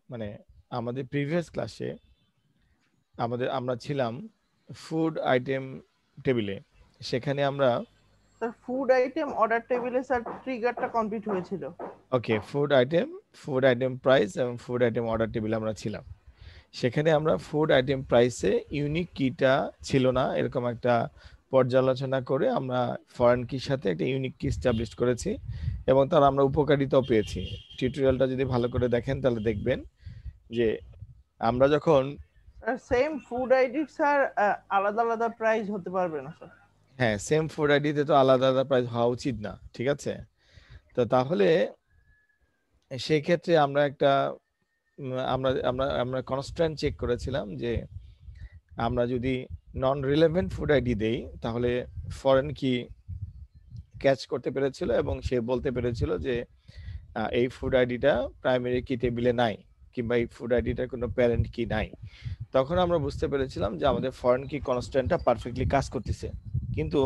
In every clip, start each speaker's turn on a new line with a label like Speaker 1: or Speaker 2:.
Speaker 1: মানে আমাদের প্রিভিয়াস ক্লাসে আমরা ছিলাম ফুড আইটেম টেবিলে। সেখানে আমরা
Speaker 2: স্যার ফুড আইটেম অর্ডার টেবিলে স্যার ট্রিগারটা কমপ্লিট হয়েছিল।
Speaker 1: ওকে ফুড আইটেম প্রাইস এবং ফুড আইটেম অর্ডার টেবিলে আমরা ছিলাম। সেখানে আমরা ফুড আইটেম প্রাইসে ইউনিক কিটা ছিল না এরকম একটা পর্যালোচনা করে আমরা ফরেন কির সাথে একটা ইউনিক কি এস্টাবলিশ করেছি এবং তার আমরা উপকারিতাও পেয়েছি। টিউটোরিয়ালটা যদি ভালো করে দেখেন তাহলে দেখবেন যে আমরা যখন
Speaker 2: sir same food ID sir আলাদা আলাদা প্রাইস হতে পারবে না স্যার।
Speaker 1: হ্যাঁ সেম ফুড আইডিতে তো আলাদা আলাদা প্রাইস হওয়া উচিত না, ঠিক আছে? তো তাহলে সেই ক্ষেত্রে আমরা একটা আমরা আমরা আমরা কনস্ট্যান্ট চেক করেছিলাম যে আমরা যদি নন রিলেভেন্ট ফুড আইডি দেই তাহলে ফরেন কি ক্যাচ করতে পেরেছিল এবং সে বলতে পেরেছিল যে এই ফুড আইডিটা প্রাইমারি কি টেবিলে নাই কিংবা এই ফুড আইডিটার কোনো প্যারেন্ট কি নাই। তখন আমরা বুঝতে পেরেছিলাম যে আমাদের ফরেন কি কনস্ট্যান্টটা পারফেক্টলি কাজ করতেছে। কিন্তু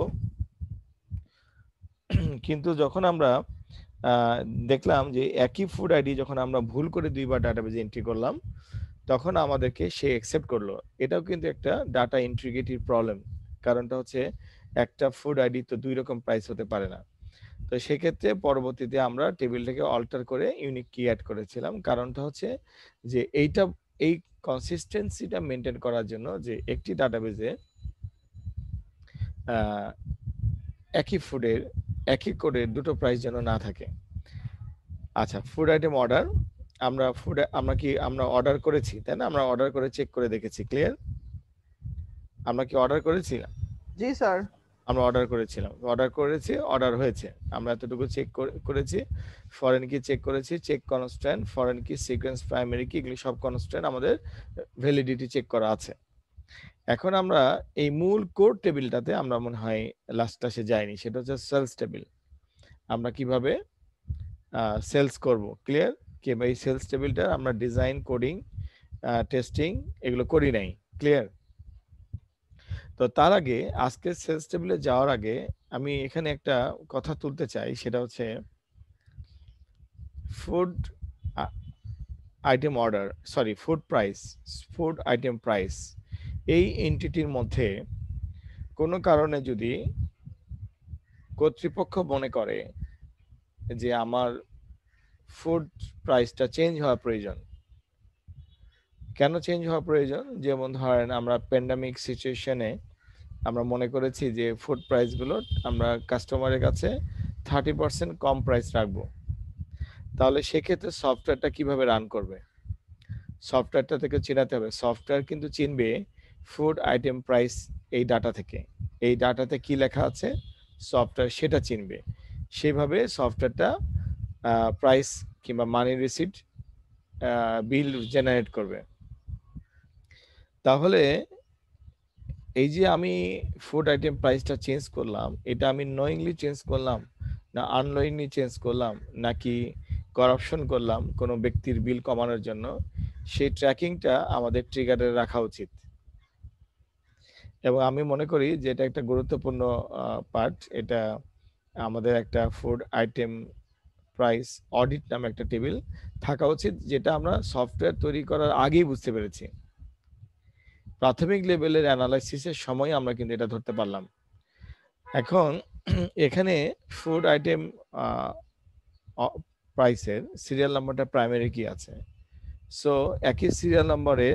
Speaker 1: কিন্তু যখন আমরা দেখলাম যে একই ফুড আইডি যখন আমরা ভুল করে দুইবার ডাটাবেজে এন্ট্রি করলাম তখন আমাদেরকে সে অ্যাকসেপ্ট করলো। এটাও কিন্তু একটা ডাটা ইন্টিগ্রিটির প্রবলেম। কারণটা হচ্ছে একটা ফুড আইডি তো দুই রকম প্রাইস হতে পারে না। তো সেক্ষেত্রে পরবর্তীতে আমরা টেবিলটাকে অল্টার করে ইউনিক কি অ্যাড করেছিলাম। কারণটা হচ্ছে যে এই কনসিস্টেন্সিটা মেনটেন করার জন্য যে একটি ডাটাবেজে একই ফুডের একই কোডের দুটো প্রাইস যেন না থাকে। আচ্ছা, ফুড আইটেম অর্ডার আমরা অর্ডার করেছি, তাই না? আমরা অর্ডার করে চেক করে দেখেছি। ক্লিয়ার? আমরা কি অর্ডার করেছি?
Speaker 2: জি স্যার।
Speaker 1: আমরা অর্ডার করেছিলাম, অর্ডার করেছি, অর্ডার হয়েছে। আমরা এতটুকু চেক করেছি। ফরেন কি চেক করেছি, check constant, foreign key, sequence, primary key, এগুলি সব কনস্ট্যান্ট আমাদের ভ্যালিডিটি চেক করা আছে। এখন আমরা এই মূল কোড টেবিলটাতে আমরা মনে হয় লাস্ট ক্লাসে যাইনি, সেটা হচ্ছে সেলস টেবিল। আমরা কিভাবে সেলস করব, ক্লিয়ার? কিংবা এই সেলস টেবিলটা আমরা ডিজাইন, কোডিং, টেস্টিং এগুলো করি নাই। ক্লিয়ার? তো তার আগে আজকে সেলস টেবিলে যাওয়ার আগে আমি এখানে একটা কথা তুলতে চাই, সেটা হচ্ছে food item order sorry food item price এই এন্টিটির মধ্যে কোনো কারণে যদি কর্তৃপক্ষ মনে করে যে আমার ফুড প্রাইসটা চেঞ্জ হওয়া প্রয়োজন। কেন চেঞ্জ হওয়া প্রয়োজন? যেমন ধরেন আমরা প্যান্ডামিক সিচুয়েশনে আমরা মনে করেছি যে ফুড প্রাইসগুলো আমরা কাস্টমারের কাছে 30% কম প্রাইস রাখবো। তাহলে সেক্ষেত্রে সফটওয়্যারটা কিভাবে রান করবে? সফটওয়্যারটা থেকে চিনাতে হবে। সফটওয়্যার কিন্তু চিনবে ফুড আইটেম প্রাইস এই ডাটা থেকে। এই ডাটাতে কি লেখা আছে সফটওয়্যার সেটা চিনবে। সেভাবে সফটওয়্যারটা প্রাইস কিংবা মানি রিসিপ্ট বিল জেনারেট করবে। তাহলে এই যে আমি ফুড আইটেম প্রাইসটা চেঞ্জ করলাম, এটা আমি নোয়িংলি চেঞ্জ করলাম না আননোয়িংলি চেঞ্জ করলাম নাকি করাপশন করলাম কোনো ব্যক্তির বিল কমানোর জন্য, সেই ট্র্যাকিংটা আমাদের ট্রিগারে রাখা উচিত। এবং আমি মনে করি যে এটা একটা গুরুত্বপূর্ণ পার্ট। এটা আমাদের একটা ফুড আইটেম প্রাইস অডিট নামে একটা টেবিল থাকা উচিত, যেটা আমরা সফটওয়্যার তৈরি করার আগেই বুঝতে পেরেছি। প্রাথমিক লেভেলের অ্যানালাইসিসের সময় আমরা কিন্তু এটা ধরতে পারলাম। এখন এখানে ফুড আইটেম প্রাইসের সিরিয়াল নাম্বারটা প্রাইমারি কি আছে। সো একই সিরিয়াল নম্বরে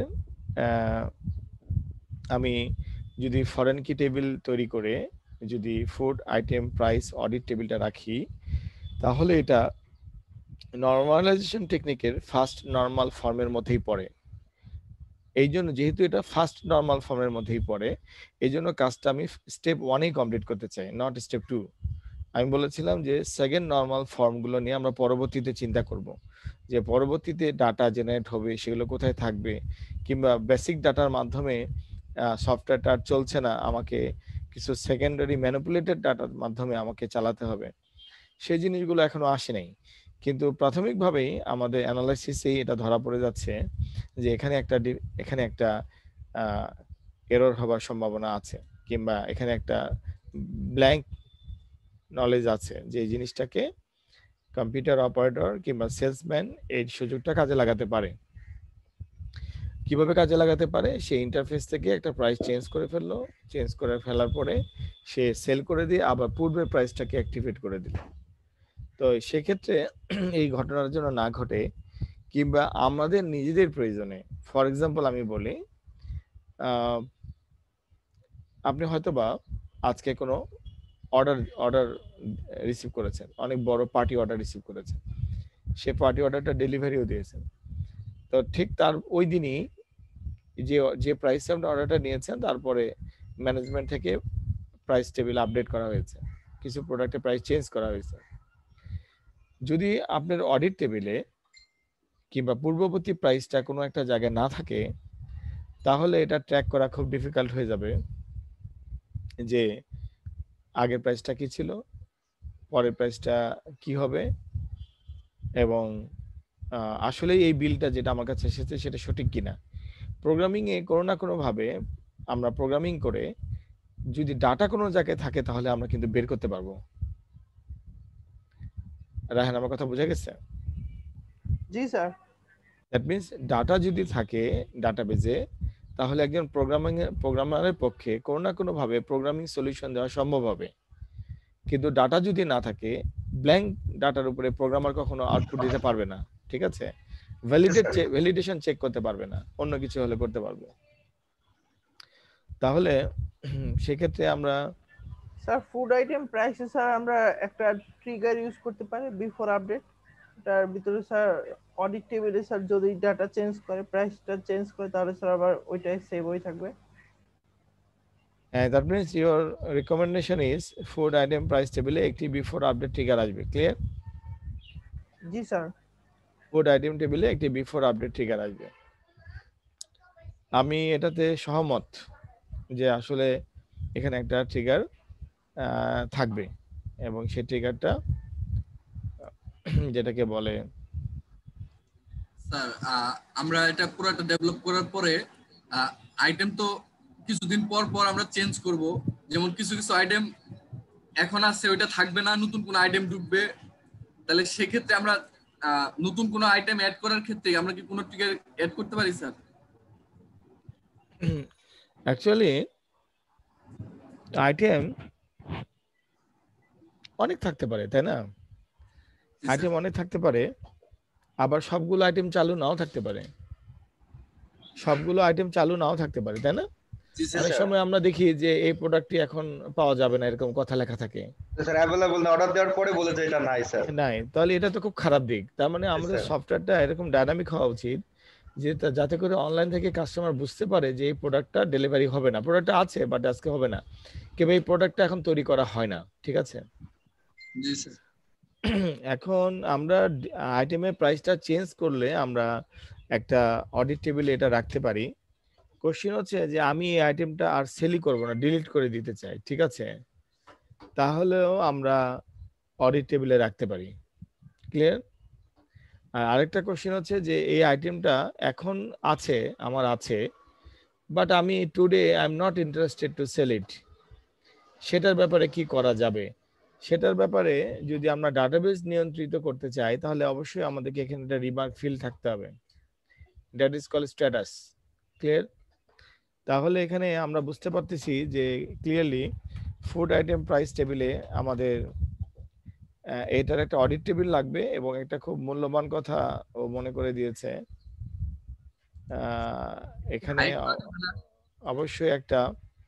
Speaker 1: আমি যদি ফরেন কি টেবিল তৈরি করে যদি ফুড আইটেম প্রাইস অডিট টেবিলটা রাখি তাহলে এটা নর্মালাইজেশন টেকনিকের ফার্স্ট নর্মাল ফর্মের মধ্যেই পড়ে। এই জন্য যেহেতু এটা ফার্স্ট নর্মাল ফর্মের মধ্যেই পড়ে এই জন্য কাজটা আমি স্টেপ 1-এই কমপ্লিট করতে চাই, নট স্টেপ 2। আমি বলেছিলাম যে সেকেন্ড নর্মাল ফর্মগুলো নিয়ে আমরা পরবর্তীতে চিন্তা করব, যে পরবর্তীতে ডাটা জেনারেট হবে সেগুলো কোথায় থাকবে, কিংবা বেসিক ডাটার মাধ্যমে সফটওয়্যারটা আর চলছে না, আমাকে কিছু সেকেন্ডারি ম্যানিপুলেটেড ডাটার মাধ্যমে আমাকে চালাতে হবে। সেই জিনিসগুলো এখনো আসে নাই, কিন্তু প্রাথমিকভাবেই আমাদের অ্যানালাইসিসেই এটা ধরা পড়ে যাচ্ছে যে এখানে একটা এরর হবার সম্ভাবনা আছে, কিংবা এখানে একটা ব্ল্যাঙ্ক নলেজ আছে যে এই জিনিসটাকে কম্পিউটার অপারেটর কিংবা সেলসম্যান এই সুযোগটা কাজে লাগাতে পারে। কিভাবে কাজে লাগাতে পারে, সে ইন্টারফেস থেকে একটা প্রাইস চেঞ্জ করে ফেললো, চেঞ্জ করে ফেলার পরে সে সেল করে দিয়ে আবার পূর্বের প্রাইসটাকে অ্যাক্টিভেট করে দিল। তো সেক্ষেত্রে এই ঘটনার জন্য না ঘটে, কিংবা আমাদের নিজেদের প্রয়োজনে, ফর এক্সাম্পল আমি বলি, আপনি হয়তোবা আজকে কোনো অর্ডার অর্ডার রিসিভ করেছেন, অনেক বড় পার্টি অর্ডার রিসিভ করেছেন, সে পার্টি অর্ডারটা ডেলিভারিও দিয়েছেন। তো ঠিক তার ওই দিনই যে যে প্রাইসে আপনি অর্ডারটা নিয়েছেন, তারপরে ম্যানেজমেন্ট থেকে প্রাইস টেবিল আপডেট করা হয়েছে, কিছু প্রোডাক্টের প্রাইস চেঞ্জ করা হয়েছে। যদি আপনার অডিট টেবিলে কিংবা পূর্ববর্তী প্রাইসটা কোনো একটা জায়গায় না থাকে, তাহলে এটা ট্র্যাক করা খুব ডিফিকাল্ট হয়ে যাবে যে আগের প্রাইসটা কি ছিল, পরের প্রাইসটা কি হবে, এবং আসলে এই বিলটা যেটা আমার কাছে এসেছে সেটা সঠিক কিনা। প্রোগ্রামিংয়ে কোনো না কোনোভাবে আমরা প্রোগ্রামিং করে যদি ডাটা কোনো জায়গায় থাকে, তাহলে আমরা কিন্তু বের করতে পারবো। রায়হান, আমার কথা বোঝা গেছে?
Speaker 2: জি স্যার।
Speaker 1: দ্যাট মিনস ডাটা যদি থাকে ডাটাবেজে, তাহলে একজন প্রোগ্রামারের পক্ষে কোনো না কোনোভাবে প্রোগ্রামিং সলিউশন দেওয়া সম্ভব হবে। কিন্তু ডাটা যদি না থাকে, ব্ল্যাঙ্ক ডাটার উপরে প্রোগ্রামার কখনো আউটপুট দিতে পারবে না, ঠিক আছে? ভ্যালিডেশন চেক করতে পারবে না, অন্য কিছু হলে করতে পারবে। তাহলে সেক্ষেত্রে আমরা
Speaker 2: স্যার ফুড আইটেম প্রাইসে স্যার আমরা একটা ট্রিগার ইউজ করতে পারি বিফোর আপডেট। এটার ভিতরে স্যার অডিট টেবিলে স্যার যদি ডাটা চেঞ্জ করে, প্রাইসটা চেঞ্জ করে, তাহলে স্যার আবার ওইটাই সেভ হয়ে থাকবে।
Speaker 1: that means your recommendation is food item price table একটি বিফোর আপডেট ট্রিগার আসবে, ক্লিয়ার?
Speaker 2: জি স্যার।
Speaker 1: ফুড আইটেম টেবিলে একটি বিফোর আপডেট ট্রিগার আসবে। আমি এটাতে সহমত যে আসলে এখানে একটা ট্রিগার থাকবে, এবং সেই ট্রিগারটা যেটাকে বলে,
Speaker 3: স্যার আমরা এটা পুরোটা ডেভেলপ করার পরে আইটেম তো কিছুদিন পর পর আমরা চেঞ্জ করব, যেমন কিছু কিছু আইটেম এখন আছে ওইটা থাকবে না, নতুন কোন আইটেম ঢুকবে। তাহলে সেক্ষেত্রে আমরা নতুন কোন আইটেম অ্যাড করার ক্ষেত্রে আমরা কি কোনো ট্রিগার অ্যাড করতে পারি স্যার?
Speaker 1: অ্যাকচুয়ালি আইটেম অনেক থাকতে পারে, তাই না? আইটেম অনেক থাকতে পারে, আবার সবগুলো আইটেম চালু নাও থাকতে পারে, সবগুলো আইটেম চালু নাও থাকতে পারে, তাই না? অনেক সময় আমরা দেখি যে এই প্রোডাক্টটি এখন পাওয়া যাবে না, এরকম কথা লেখা থাকে,
Speaker 4: স্যার अवेलेबल না, অর্ডার দেওয়ার পরে বলে যে এটা নাই স্যার।
Speaker 1: নাই, তাহলে এটা তো খুব খারাপ দিক। তার মানে আমাদের সফটওয়্যারটা এরকম ডাইনামিক হওয়া উচিত যে যাতে করে অনলাইন থেকে কাস্টমার বুঝতে পারে যে এই প্রোডাক্টটা ডেলিভারি হবে না, প্রোডাক্টটা আছে বাট আজকে হবে না, কিংবা এই প্রোডাক্টটা এখন তৈরি করা হয় না, ঠিক আছে?
Speaker 3: জি স্যার।
Speaker 1: এখন আমরা আইটেমের প্রাইসটা চেঞ্জ করলে আমরা একটা অডিট টেবিলে এটা রাখতে পারি। কোশ্চেন হচ্ছে যে আমি এই আইটেমটা আর সেলই করব না, ডিলিট করে দিতে চাই, ঠিক আছে? তাহলেও আমরা অডিট টেবিলে রাখতে পারি, ক্লিয়ার? আর আরেকটা কোশ্চেন হচ্ছে যে এই আইটেমটা এখন আছে, আমার আছে, বাট আমি today I am not interested to sell it, সেটার ব্যাপারে কি করা যাবে? সেটার ব্যাপারে যদি আমরা ডাটাবেস নিয়ন্ত্রিত করতে চাই, তাহলে অবশ্যই আমাদেরকে এখানে একটা রিমার্ক ফিল্ড থাকতে হবে, that is called status, clear? তাহলে এখানে আমরা বুঝতে পারতেছি যে ক্লিয়ারলি ফুড আইটেম প্রাইস টেবিলে আমাদের এটার একটা অডিট টেবিল লাগবে, এবং একটা খুব মূল্যবান কথা ও মনে করে দিয়েছে, এখানে অবশ্যই একটা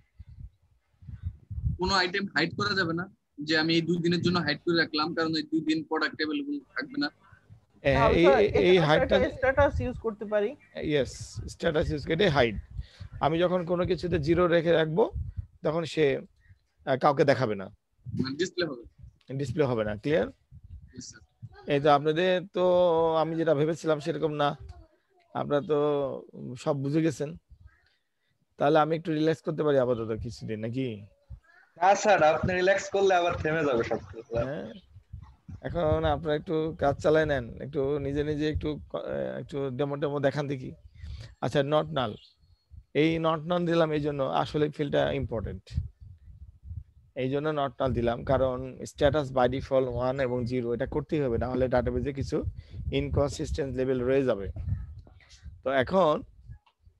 Speaker 3: কোনো আইটেম হাইড করা যাবে না, যে আমি এই 2 দিনের জন্য হাইড করে রাখলাম কারণ এই 2 দিন প্রোডাক্ট अवेलेबल থাকবে না।
Speaker 1: এই হাইডটা
Speaker 2: স্ট্যাটাস ইউজ করতে পারি।
Speaker 1: ইয়েস, স্ট্যাটাস ইউজ করে হাইড। আমি যখন কোনো কিছুতে জিরো রেখে রাখবো, তখন সে কাউকে দেখাবে না, ডিসপ্লে হবে না, ক্লিয়ার? এই তো আপনাদের তো আমি যেটা ভেবেছিলাম সেরকম না, আপনারা তো সব বুঝে গেছেন। তাহলে আমি একটু রিল্যাক্স করতে পারি আপাতত কিছুদিন, নাকি?
Speaker 4: না স্যার, আপনি রিল্যাক্স করলে আবার থেমে যাবে সবকিছু।
Speaker 1: হ্যাঁ, এখন আপনারা একটু কাজ চালায় নেন, একটু নিজে নিজে একটু ডেমো দেখান দেখি। আচ্ছা, নট নাল, এই নট নাল দিলাম এই জন্য, আসলে ফিল্ডটা ইম্পর্টেন্ট, এই জন্য নট নাল দিলাম, কারণ স্ট্যাটাস বাই ডিফল্ট 1 এবং 0 এটা করতেই হবে, না হলে ডাটাবেজে কিছু ইনকনসিস্টেন্ট লেভেল রয়ে যাবে। তো এখন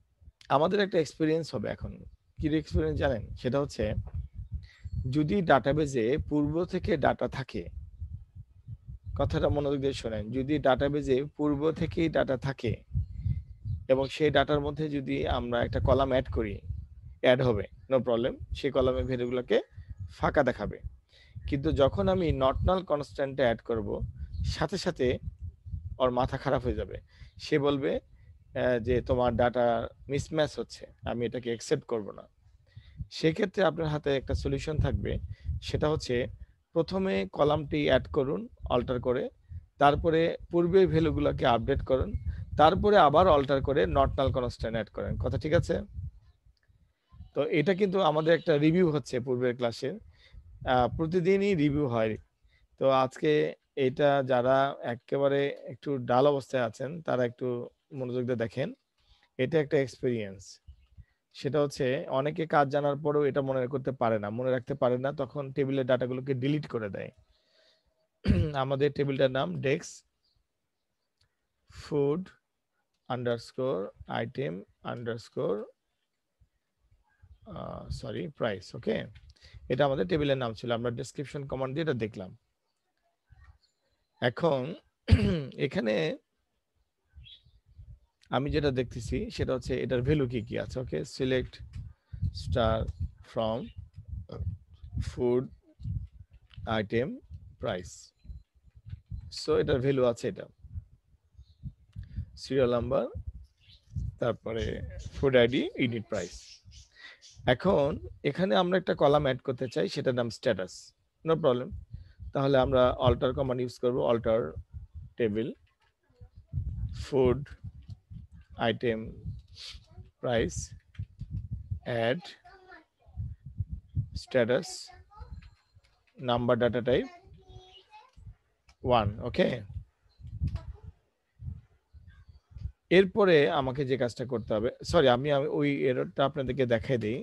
Speaker 1: আমাদের একটা এক্সপিরিয়েন্স হবে এখন। কি এক্সপিরিয়েন্স জানেন? সেটা হচ্ছে যদি ডাটাবেজে পূর্ব থেকে ডাটা থাকে, কথাটা মনোযোগ দিয়ে শোনেন, যদি ডাটাবেজে পূর্ব থেকেই ডাটা থাকে এবং সেই ডাটার মধ্যে যদি আমরা একটা কলাম অ্যাড করি, অ্যাড হবে, নো প্রবলেম, সেই কলামের ভ্যালুগুলোকে ফাঁকা দেখাবে। কিন্তু যখন আমি নট নাল কনস্ট্যান্টটা অ্যাড করব, সাথে সাথে ওর মাথা খারাপ হয়ে যাবে। সে বলবে যে তোমার ডাটা মিসম্যাচ হচ্ছে, আমি এটাকে অ্যাকসেপ্ট করব না। সেক্ষেত্রে আপনার হাতে একটা সলিউশন থাকবে, সেটা হচ্ছে প্রথমে কলামটি অ্যাড করুন অল্টার করে, তারপরে পূর্বের ভ্যালুগুলোকে আপডেট করুন, তারপরে আবার অল্টার করে নট নাল কনস্ট্যান্ট অ্যাড করেন। কথা ঠিক আছে? তো এটা কিন্তু আমাদের একটা রিভিউ হচ্ছে পূর্বের ক্লাসে, প্রতিদিনই রিভিউ হয়। তো আজকে এটা যারা একেবারে একটু ডাল অবস্থায় আছেন তারা একটু মনোযোগ দিয়ে দেখেন। এটা একটা এক্সপিরিয়েন্স। সেটা হচ্ছে অনেকে কাজ জানার পরেও এটা মনে করতে পারে না, মনে রাখতে পারে না, তখন টেবিলের ডাটাগুলোকে ডিলিট করে দেয়। আমাদের টেবিলটার নাম ডেক্স food underscore item underscore sorry price. Okay, এটা আমাদের টেবিলের নাম ছিল, আমরা ডেসক্রিপশন কমান্ড দিয়ে এটা দেখলাম। এখন এখানে আমি যেটা দেখতেছি সেটা হচ্ছে এটার ভ্যালু কি কি আছে। Okay, select star from food item price. So এটার ভ্যালু আছে, এটা সিরিয়াল নাম্বার, তারপরে ফুড আইডি, ইউনিট প্রাইস। এখন এখানে আমরা একটা কলাম অ্যাড করতে চাই, সেটার নাম স্ট্যাটাস। নো প্রবলেম, তাহলে আমরা অল্টার কমান্ড ইউজ করব, alter table food item price add status number data type 1। Okay, এরপরে আমাকে যে কাজটা করতে হবে, সরি আমি ওই এররটা আপনাদেরকে দেখাই দিই।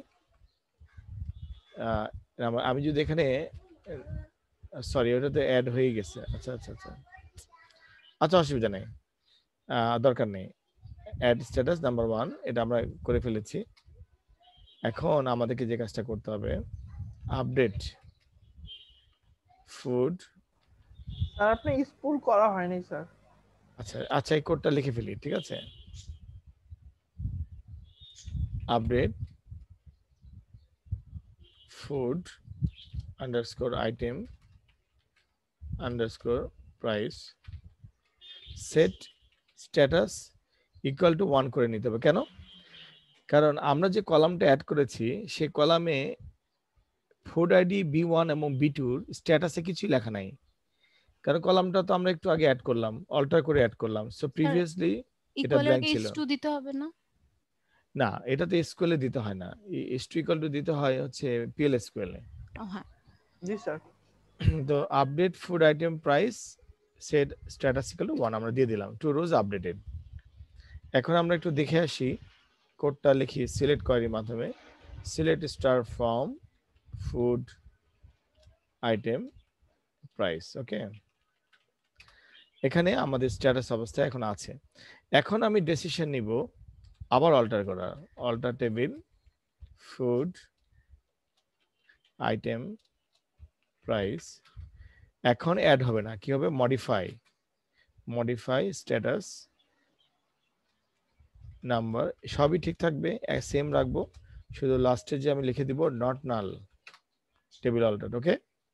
Speaker 1: আমি যদি এখানে, সরি ওটা তো অ্যাড হয়ে গেছে। আচ্ছা আচ্ছা আচ্ছা আচ্ছা, অসুবিধা নেই, দরকার নেই। অ্যাড স্ট্যাটাস নাম্বার 1 এটা আমরা করে ফেলেছি। এখন আমাদেরকে যে কাজটা করতে হবে, আপডেট ফুড।
Speaker 2: স্যার আপনি স্পুল করা হয়নি স্যার।
Speaker 1: আচ্ছা আচ্ছা, এই কোডটা লিখে ফেলি, ঠিক আছে। Update food underscore item underscore price set status equal to 1 করে নিতে হবে। কেন? কারণ আমরা যে কলামটা অ্যাড করেছি সেই কলামে ফুড আইডি B1 এবং B2 স্ট্যাটাসে কিছুই লেখা নাই, কারণ কলামটা তো আমরা একটু আগে অ্যাড করলাম, অল্টার করে অ্যাড করলাম। সো প্রিভিয়াসলি এটা ব্ল্যাঙ্ক ছিল।
Speaker 5: ইকুয়াল টু দিতে হবে না?
Speaker 1: না, এটাতে এসকিউএল এ দিতে হয় না, ইকুয়াল টু দিতে হয় হচ্ছে পিএল এসকিউএল এ।
Speaker 5: হ্যাঁ
Speaker 2: জি স্যার।
Speaker 1: তো update food item price set status equal to 1 আমরা দিয়ে দিলাম, 2 রোজ আপডেটেড। এখন আমরা একটু দেখে আসি, কোডটা লিখি সিলেক্ট কোয়ারির মাধ্যমে, select star from food item price. Okay, এখানে আমাদের স্ট্যাটাস অবস্থা এখন আছে। এখন আমি ডিসিশন নিব আবার অল্টার করা, alter table food item price. এখন অ্যাড হবে না, কি হবে, মডিফাই স্ট্যাটাস নাম্বার, সবই ঠিক থাকবে, সেম রাখবো, শুধু লাস্টে যে আমি লিখে দিব not null table alter. Okay,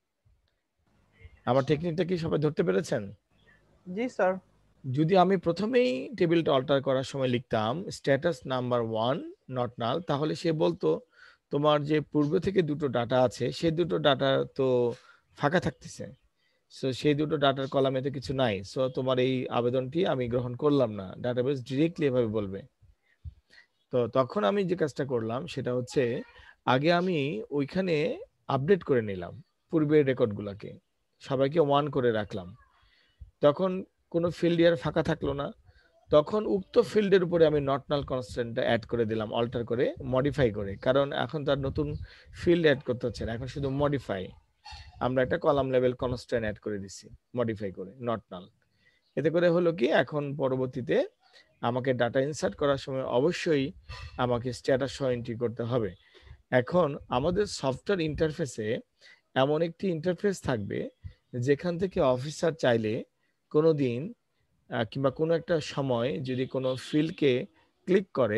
Speaker 1: আমার টেকনিকটা কি সবাই ধরতে পেরেছেন?
Speaker 2: জি স্যার।
Speaker 1: যদি আমি প্রথমেই টেবিলটা অল্টার করার সময় লিখতাম স্ট্যাটাস নাম্বার 1 নট নাল, তাহলে সে বলতো তোমার যে পূর্ব থেকে দুটো ডাটা আছে সেই দুটো ডাটা তো ফাঁকা থাকতেছে, সো সেই দুটো ডাটার কলামে তো কিছু নাই, সো তোমার এই আবেদনটি আমি গ্রহণ করলাম না, ডাটাবেস ডিরেক্টলি এভাবে বলবে। তো তখন আমি যে কাজটা করলাম সেটা হচ্ছে আগে আমি ওইখানে আপডেট করে নিলাম পূর্বের রেকর্ডগুলোকে, সবাইকে 1 করে রাখলাম, তখন কোনো ফিল্ড ইয়ার ফাঁকা থাকলো না। তখন উক্ত ফিল্ডের উপরে আমি নট নাল কনস্ট্যান্টটা অ্যাড করে দিলাম, অল্টার করে মডিফাই করে, কারণ এখন তার নতুন ফিল্ড অ্যাড করতে হচ্ছে না, এখন শুধু মডিফাই, আমরা একটা কলাম লেভেল কনস্ট্যান্ট অ্যাড করে দিছি মডিফাই করে নট নাল। এতে করে হলো কি, এখন পরবর্তীতে আমাকে ডাটা ইনসার্ট করার সময় অবশ্যই আমাকে স্ট্যাটাস সহ এন্ট্রি করতে হবে। এখন আমাদের সফটওয়্যার ইন্টারফেসে এমন একটি ইন্টারফেস থাকবে যেখান থেকে অফিসার চাইলে কোনো দিন কিংবা কোনো একটা সময় যদি কোনো ফিল্ডকে ক্লিক করে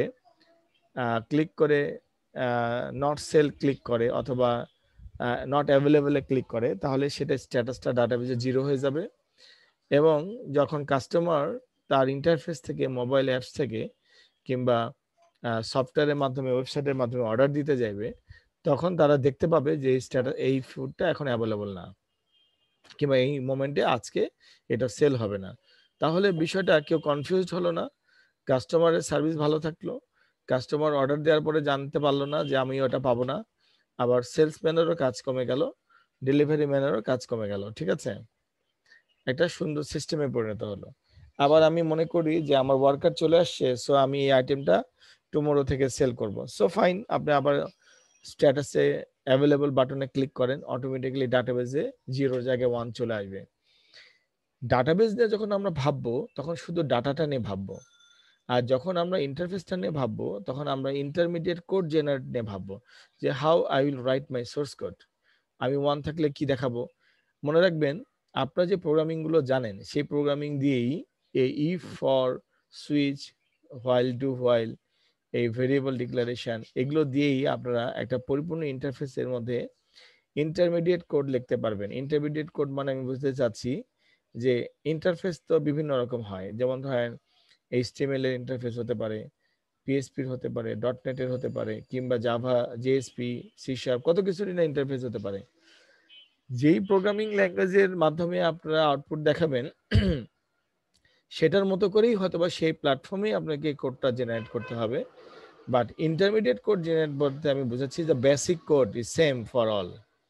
Speaker 1: নট সেল ক্লিক করে অথবা নট অ্যাভেলেবলে ক্লিক করে, তাহলে সেটা স্ট্যাটাসটা ডাটাবেজে 0 হয়ে যাবে। এবং যখন কাস্টমার তার ইন্টারফেস থেকে, মোবাইল অ্যাপস থেকে কিংবা সফটওয়্যারের মাধ্যমে, ওয়েবসাইটের মাধ্যমে অর্ডার দিতে যাবে, তখন তারা দেখতে পাবে যে এই ফুডটা এখন অ্যাভেলেবল না, কিংবা এই মোমেন্টে আজকে এটা সেল হবে না। তাহলে বিষয়টা কেউ কনফিউজড হলো না, কাস্টমারের সার্ভিস ভালো থাকলো, কাস্টমার অর্ডার দেওয়ার পরে জানতে পারলো না যে আমি ওটা পাবো না, আবার সেলসম্যানেরও কাজ কমে গেল, ডেলিভারি ম্যানেরও কাজ কমে গেল। ঠিক আছে, একটা সুন্দর সিস্টেমে পরিণত হলো। আবার আমি মনে করি যে আমার ওয়ার্কার চলে আসছে, সো আমি এই আইটেমটা টুমোরো থেকে সেল করব, সো ফাইন, আপনি আবার স্ট্যাটাসে অ্যাভেলেবল বাটনে ক্লিক করেন, অটোমেটিক্যালি ডাটাবেজে 0 জায়গায় 1 চলে আসবে। ডাটাবেজ নিয়ে যখন আমরা ভাববো তখন শুধু ডাটাটা নিয়ে ভাববো, আর যখন আমরা ইন্টারফেসটা নিয়ে ভাববো তখন আমরা ইন্টারমিডিয়েট কোড জেনারেট নিয়ে ভাববো, যে how I will write my source code. আমি 1 থাকলে কি দেখাবো। মনে রাখবেন, আপনারা যে প্রোগ্রামিং গুলো জানেন সেই প্রোগ্রামিং দিয়েই এই if, for, switch, while, do while, এই ভেরিয়েবল ডিক্লারেশন, এগুলো দিয়েই আপনারা একটা পরিপূর্ণ ইন্টারফেসের মধ্যে ইন্টারমিডিয়েট কোড লিখতে পারবেন। ইন্টারমিডিয়েট কোড মানে আমি বুঝতে চাচ্ছি যে ইন্টারফেস তো বিভিন্ন রকম হয়, যেমন ধরেন HTML এর ইন্টারফেস হতে পারে, PHP এর হতে পারে, .NET এর হতে পারে, কিংবা জাভা, JSP, C#, কত কিছুরই না ইন্টারফেস হতে পারে। যেই প্রোগ্রামিং ল্যাঙ্গুয়েজের মাধ্যমে আপনারা আউটপুট দেখাবেন সেটার মতো করেই হয়তোবা সেই প্ল্যাটফর্মেই আপনাকে কোডটা জেনারেট করতে হবে। বাট ইন্টারমিডিয়েট কোড জেনারেট বলতে আমি বুঝাচ্ছি যে basic code is same for all,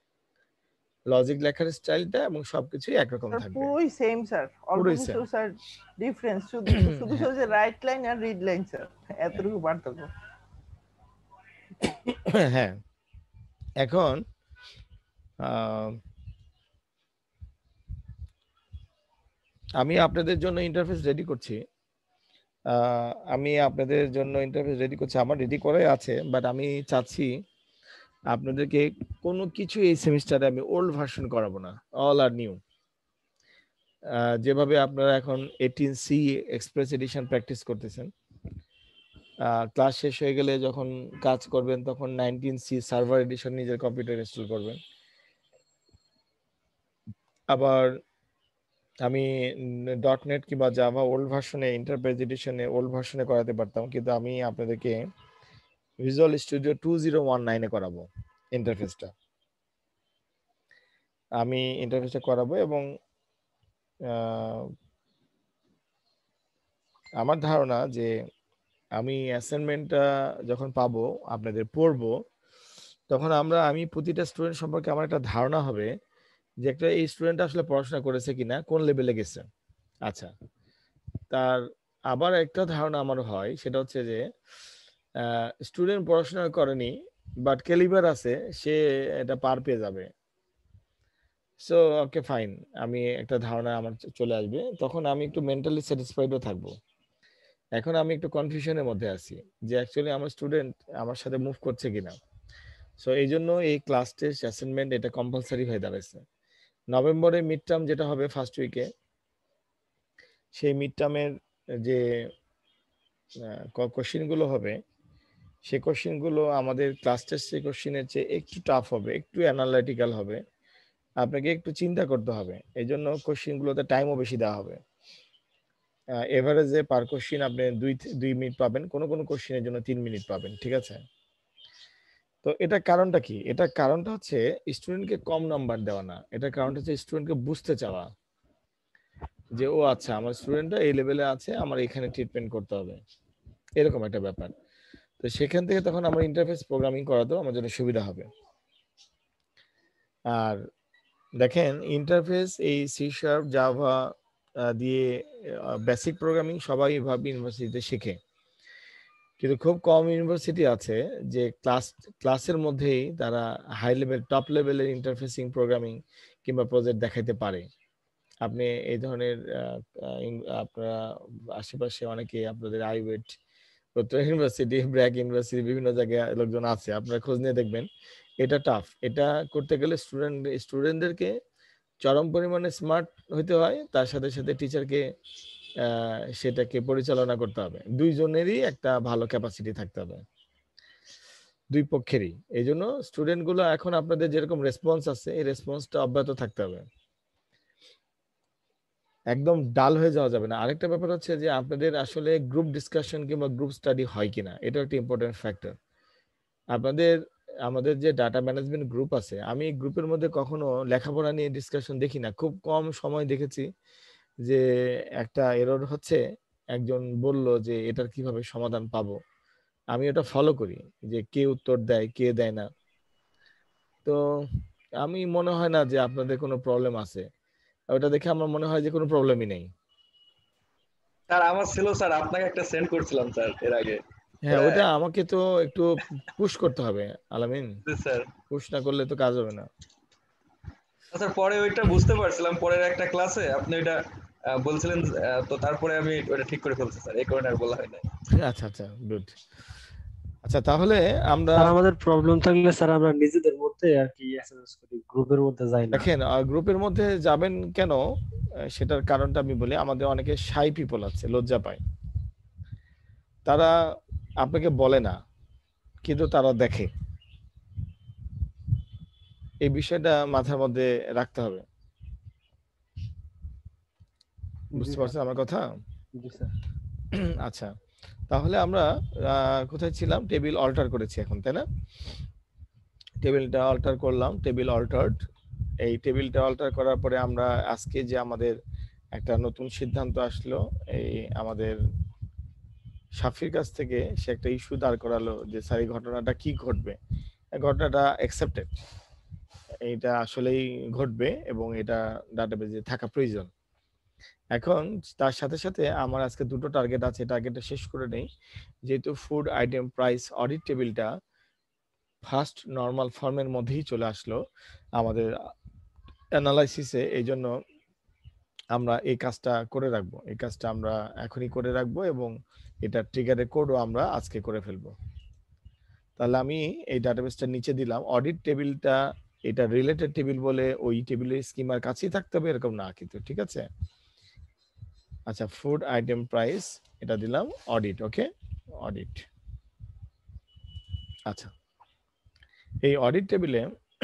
Speaker 1: logic লেখার স্টাইলটা এবং সবকিছুই একরকম
Speaker 2: স্যার
Speaker 1: থাকবে,
Speaker 2: পুরোই সেম স্যার, অল্প
Speaker 1: পুরোই
Speaker 2: কিছু
Speaker 1: সেম।
Speaker 2: স্যার ডিফারেন্স, শুধু শুধু
Speaker 1: হ্যাঁ,
Speaker 2: যে রাইট লাইন আর রিড লাইন স্যার, এতটুকু পার্থক্য।
Speaker 1: হ্যাঁ। এখন আমি আপনাদের জন্য ইন্টারফেস রেডি করছি, আমার রেডি করাই আছে, বাট আমি চাচ্ছি আপনাদেরকে কোনো কিছু এই সেমিস্টারে আমি ওল্ড ভার্সন করাবো না, অল আর নিউ। যেভাবে আপনারা এখন 18C এক্সপ্রেস এডিশন প্র্যাকটিস করতেছেন, ক্লাস শেষ হয়ে গেলে যখন কাজ করবেন তখন 19C সার্ভার এডিশন নিজের কম্পিউটার ইনস্টল করবেন। আবার আমি .NET কিংবা জাভা ওল্ড ভার্সনে, এন্টারপ্রাইজ এডিশনে ওল্ড ভার্সনে করাতে পারতাম, কিন্তু আমি আপনাদেরকে ভিজুয়াল স্টুডিও 2019-এ করাবো ইন্টারফেসটা। আমি ইন্টারফেসটা করাবো এবং আমার ধারণা যে আমি অ্যাসাইনমেন্টটা যখন পাবো, আপনাদের পড়বো, তখন আমি প্রতিটা স্টুডেন্ট সম্পর্কে আমার একটা ধারণা হবে যে একটা এই স্টুডেন্ট আসলে পড়াশোনা করেছে কিনা, কোন লেভেলে গেছে। আচ্ছা, তার আবার একটা ধারণা আমার হয়, সেটা হচ্ছে যে স্টুডেন্ট পড়াশোনা করেনি বাট ক্যালিবার আছে, সে এটা পার পেয়ে যাবে। সো ওকে ফাইন, আমি একটা ধারণা আমার চলে আসবে, তখন আমি একটু মেন্টালি স্যাটিসফাইডও থাকবো। এখন আমি একটু কনফিউশনের মধ্যে আছি যে অ্যাকচুয়ালি আমার স্টুডেন্ট আমার সাথে মুভ করছে কিনা। সো এই জন্য এই ক্লাস টেস্ট, অ্যাসাইনমেন্ট এটা কম্পালসারি হয়ে দাঁড়াইছে। নভেম্বরে মিড টার্ম যেটা হবে ফার্স্ট উইকে, সেই মিড টার্মের যে কোশ্চেনগুলো হবে, সেই কোশ্চেনগুলো আমাদের ক্লাস টেস্টের কোশ্চেনের চেয়ে একটু টাফ হবে, একটু অ্যানালাইটিক্যাল হবে, আপনাকে একটু চিন্তা করতে হবে। এই জন্য কোশ্চেনগুলোতে টাইমও বেশি দেওয়া হবে। এভারেজে পার কোশ্চেন আপনি 2 মিনিট পাবেন, কোনো কোনো কোশ্চেনের জন্য 3 মিনিট পাবেন। ঠিক আছে, তো এটা কারণটা কি? এটা কারণটা হচ্ছে স্টুডেন্টকে কম নাম্বার দেওয়া না, এটা কারণটা হচ্ছে স্টুডেন্টকে বুঝতে চাওয়া যে ও আচ্ছা, আমার স্টুডেন্টটা এই লেভেলে আছে, আমার এখানে ট্রিটমেন্ট করতে হবে, এরকম একটা ব্যাপার। তো সেখান থেকে তখন আমার ইন্টারফেস প্রোগ্রামিং করাতেও আমার জন্য সুবিধা হবে। আর দেখেন, ইন্টারফেস এই C#, জাভা দিয়ে বেসিক প্রোগ্রামিং সবাই ভাবে ইউনিভার্সিটিতে শেখে, কিন্তু খুব কম ইউনিভার্সিটি আছে যে ক্লাসের মধ্যেই তারা হাই লেভেল, টপ লেভেলের ইন্টারফেসিং প্রোগ্রামিং কিংবা প্রজেক্ট দেখাইতে পারে। আপনি এই ধরনের আপনারা আশেপাশে অনেকে আপনাদের আইওয়েট প্রত্যয় ইউনিভার্সিটি, ব্র্যাক ইউনিভার্সিটি বিভিন্ন জায়গায় লোকজন আছে, আপনারা খোঁজ নিয়ে দেখবেন। এটা টাফ। এটা করতে গেলে স্টুডেন্টদেরকে চরম পরিমাণে স্মার্ট হইতে হয়, তার সাথে সাথে টিচারকে সেটাকে পরিচালনা করতে হবে। দুইজনেরই একটা ভালো ক্যাপাসিটি থাকতে হবে, দুই পক্ষেরই। এই জন্য স্টুডেন্টগুলো এখন আপনাদের যেরকম রেসপন্স আছে, এই রেসপন্সটা অব্যাহত থাকতে হবে, একদম ডাল হয়ে যাওয়া যাবে না। আরেকটা ব্যাপার হচ্ছে যে আপনাদের আসলে গ্রুপ ডিসকাশন কিংবা গ্রুপ স্টাডি হয় কিনা, এটা একটা ইম্পর্টেন্ট ফ্যাক্টর। আমাদের যে ডাটা ম্যানেজমেন্ট গ্রুপ আছে, আমি গ্রুপের মধ্যে কখনো লেখাপড়া নিয়ে ডিসকাশন দেখি না। খুব কম সময় দেখেছি যে একটা এরর হচ্ছে, একজন বলল যে এটার কিভাবে সমাধান পাবো, আমি ওটা ফলো করি যে কে উত্তর দেয় কে দেয় না। তো আমি মনে হয় না যে আপনাদের কোনো প্রবলেম আছে, ওটা দেখে আমার মনে হয় যে কোনো প্রবলেমই নেই।
Speaker 4: স্যার আমার ছিল স্যার, আপনাকে একটা সেন্ড করছিলাম স্যার এর আগে।
Speaker 1: হ্যাঁ, ওটা আমাকে তো একটু পুশ করতে হবে আলামিন,
Speaker 4: স্যার
Speaker 1: পুশ না করলে তো কাজ হবে না।
Speaker 4: স্যার পরে ওইটা বুঝতে পারছিলাম, পরের একটা ক্লাসে আপনি ওইটা বলছিলেন, তো তারপরে আমি ওইটা ঠিক করে ফেলছি স্যার, এই কারণে আর বলা হয় না।
Speaker 1: আচ্ছা আচ্ছা, গুড। আচ্ছা, তাহলে আমরা
Speaker 5: স্যার আমাদের প্রবলেম থাকলে স্যার আমরা নিজেদের মধ্যে আর কি এসএমএস করি, গ্রুপের মধ্যে যাই না।
Speaker 1: দেখেন, গ্রুপের মধ্যে যাবেন কেন, সেটার কারণটা আমি বলি। আমাদের অনেকে শাই পিপল আছে, লজ্জা পায়, তারা আপনাকে বলে না কিন্তু তারা দেখে। এই বিষয়টা মাথার মধ্যে রাখতে হবে, বুঝতে পারছেন আমার কথা?
Speaker 5: জি স্যার।
Speaker 1: আচ্ছা, তাহলে আমরা কোথায় ছিলাম? টেবিল অল্টার করেছি এখন, তাই না? টেবিলটা অল্টার করলাম, টেবিল অল্টার্ড। এই টেবিলটা অল্টার করার পরে আমরা আজকে যে আমাদের একটা নতুন সিদ্ধান্ত আসলো, এই আমাদের সাফির কাছ থেকে, সে একটা ইস্যু দাঁড় করালো যে স্যার এই ঘটনাটা কি ঘটবে। ঘটনাটা অ্যাকসেপ্টেড, এটা আসলেই ঘটবে এবং এটা ডাটাবেজে থাকা প্রয়োজন। এখন তার সাথে সাথে আমার আজকে দুটো টার্গেট আছে, টার্গেটটা শেষ করে নেই। যেহেতু ফুড আইটেম প্রাইস অডিট টেবিলটা ফার্স্ট নর্মাল ফর্মের মধ্যেই চলে আসলো আমাদের অ্যানালাইসিসে, এই জন্য আমরা এই কাজটা করে রাখবো, এই কাজটা আমরা এখনই করে রাখবো এবং এটা ট্রিগারের কোডও আমরা আজকে করে ফেলবো। তাহলে আমি এই ডাটাবেসটা নিচে দিলাম। অডিট টেবিলটা এটা রিলেটেড টেবিল বলে ওই টেবিলের স্কিমার কাছেই থাকতে হবে এরকম না কিন্তু, ঠিক আছে? আচ্ছা, ফুড আইটেম প্রাইস এটা দিলাম অডিট, ওকে, অডিট। আচ্ছা, এই অডিট টেবিলে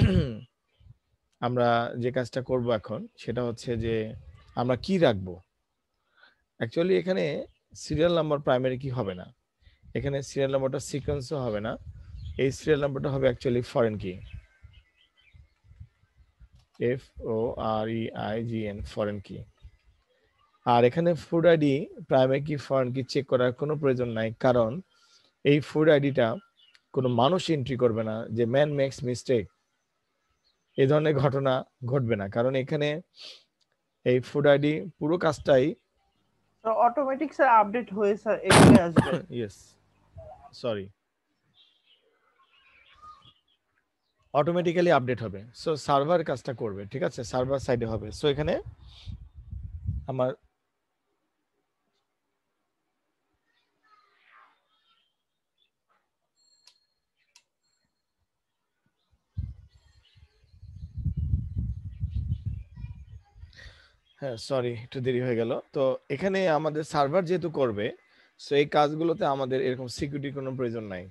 Speaker 1: আমরা যে কাজটা করব এখন সেটা হচ্ছে যে আমরা কি রাখবো। অ্যাকচুয়ালি এখানে সিরিয়াল নাম্বার প্রাইমারি কি হবে না, এখানে সিরিয়াল নাম্বারটা সিকোয়েন্সও হবে না, এই সিরিয়াল নাম্বারটা হবে actually foreign key, FOREIGN, foreign key. আর এখানে food ID primary key foreign key check করার কোনো প্রয়োজন নাই, কারণ এই ফুড আইডিটা কোনো মানুষ এন্ট্রি করবে না যে ম্যান মেক্স মিস্টেক, এই ধরনের ঘটনা ঘটবে না, কারণ এখানে এই ফুড আইডি পুরো কাজটাই
Speaker 2: অটোমেটিক স্যার আপডেট হয়ে স্যার এখানে আসবে।
Speaker 1: ইয়েস, সরি, অটোমেটিক্যালি আপডেট হবে। সো সার্ভার কাজটা করবে, ঠিক আছে, সার্ভার সাইডে হবে। সো এখানে আমার হ্যাঁ, সরি, একটু দেরি হয়ে গেল। তো এখানে আমাদের সার্ভার যেহেতু করবে, সো এই কাজগুলোতে আমাদের এরকম সিকিউরিটির কোনো প্রয়োজন নাই।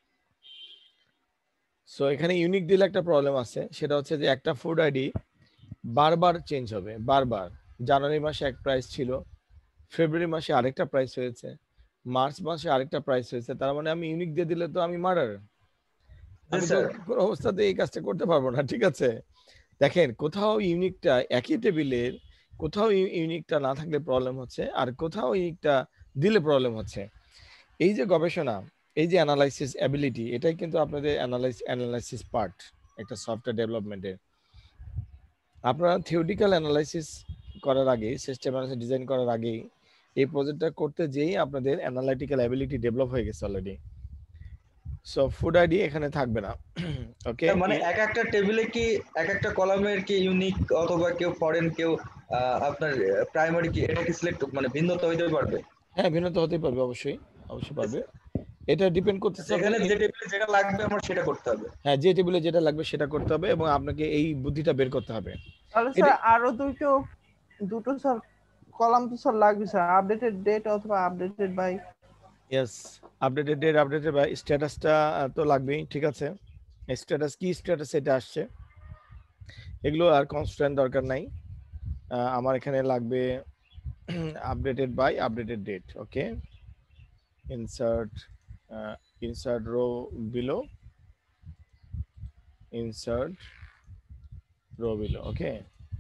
Speaker 1: সো এখানে ইউনিক দিলে একটা প্রবলেম আছে, সেটা হচ্ছে যে একটা ফুড আইডি বারবার চেঞ্জ হবে, বারবার। জানুয়ারি মাসে এক প্রাইস ছিল, ফেব্রুয়ারি মাসে আরেকটা প্রাইস হয়েছে, মার্চ মাসে আরেকটা প্রাইস হয়েছে, তার মানে আমি ইউনিক দিয়ে দিলে তো আমি মার্ডার, আমি তো কোনো অবস্থাতে এই কাজটা করতে পারবো না, ঠিক আছে? দেখেন, কোথাও ইউনিকটা একই টেবিলের, কোথাও ইউনিকটা না থাকলে প্রবলেম হচ্ছে, আর কোথাও ইউনিকটা দিলে প্রবলেম হচ্ছে। এই যে গবেষণা, এই যে অ্যানালাইসিস অ্যাবিলিটি, এটাই কিন্তু আপনাদের অ্যানালাইসিস পার্ট একটা সফটওয়্যার ডেভেলপমেন্টের। আপনারা থিওরিটিক্যাল অ্যানালাইসিস করার আগে, সিস্টেম অ্যানালাইসিস ডিজাইন করার আগেই এই প্রজেক্টটা করতে যেই আপনাদের অ্যানালাইটিক্যাল অ্যাবিলিটি ডেভেলপ হয়ে গেছে অলরেডি। সো ফুড আইডি এখানে থাকবে না, ওকে?
Speaker 4: মানে এক একটা টেবিলে কি এক একটা কলামের কি ইউনিক অথবা কেউ ফরেন কেউ আপনার প্রাইমারি কি এটা কি সিলেক্ট মানে ভিন্নতা হইতে পারবে?
Speaker 1: হ্যাঁ, ভিন্নতা হতে পারবে, অবশ্যই অবশ্যই পারবে। এটা ডিপেন্ড করতেছে
Speaker 4: যেখানে
Speaker 1: আপনাকে,
Speaker 4: যে টেবিলে যেটা লাগবে আমার সেটা করতে হবে।
Speaker 1: হ্যাঁ যে টেবিলে যেটা লাগবে সেটা করতে হবে এবং আপনাকে এই বুদ্ধিটা বের করতে হবে।
Speaker 2: তাহলে
Speaker 1: এটা
Speaker 2: স্যার আরো দুটো স্যার কলাম তো স্যার লাগবে স্যার, আপডেটেড ডেট অথবা updated by.
Speaker 1: Yes, updated date, updated বা স্ট্যাটাসটা তো লাগবেই, ঠিক আছে। স্ট্যাটাস কি স্ট্যাটাস এটা আসছে, এগুলো আর কনস্ট্যান্ট দরকার নাই। আমার এখানে লাগবে updated by updated date. Okay, insert insert row below, insert row below. Okay,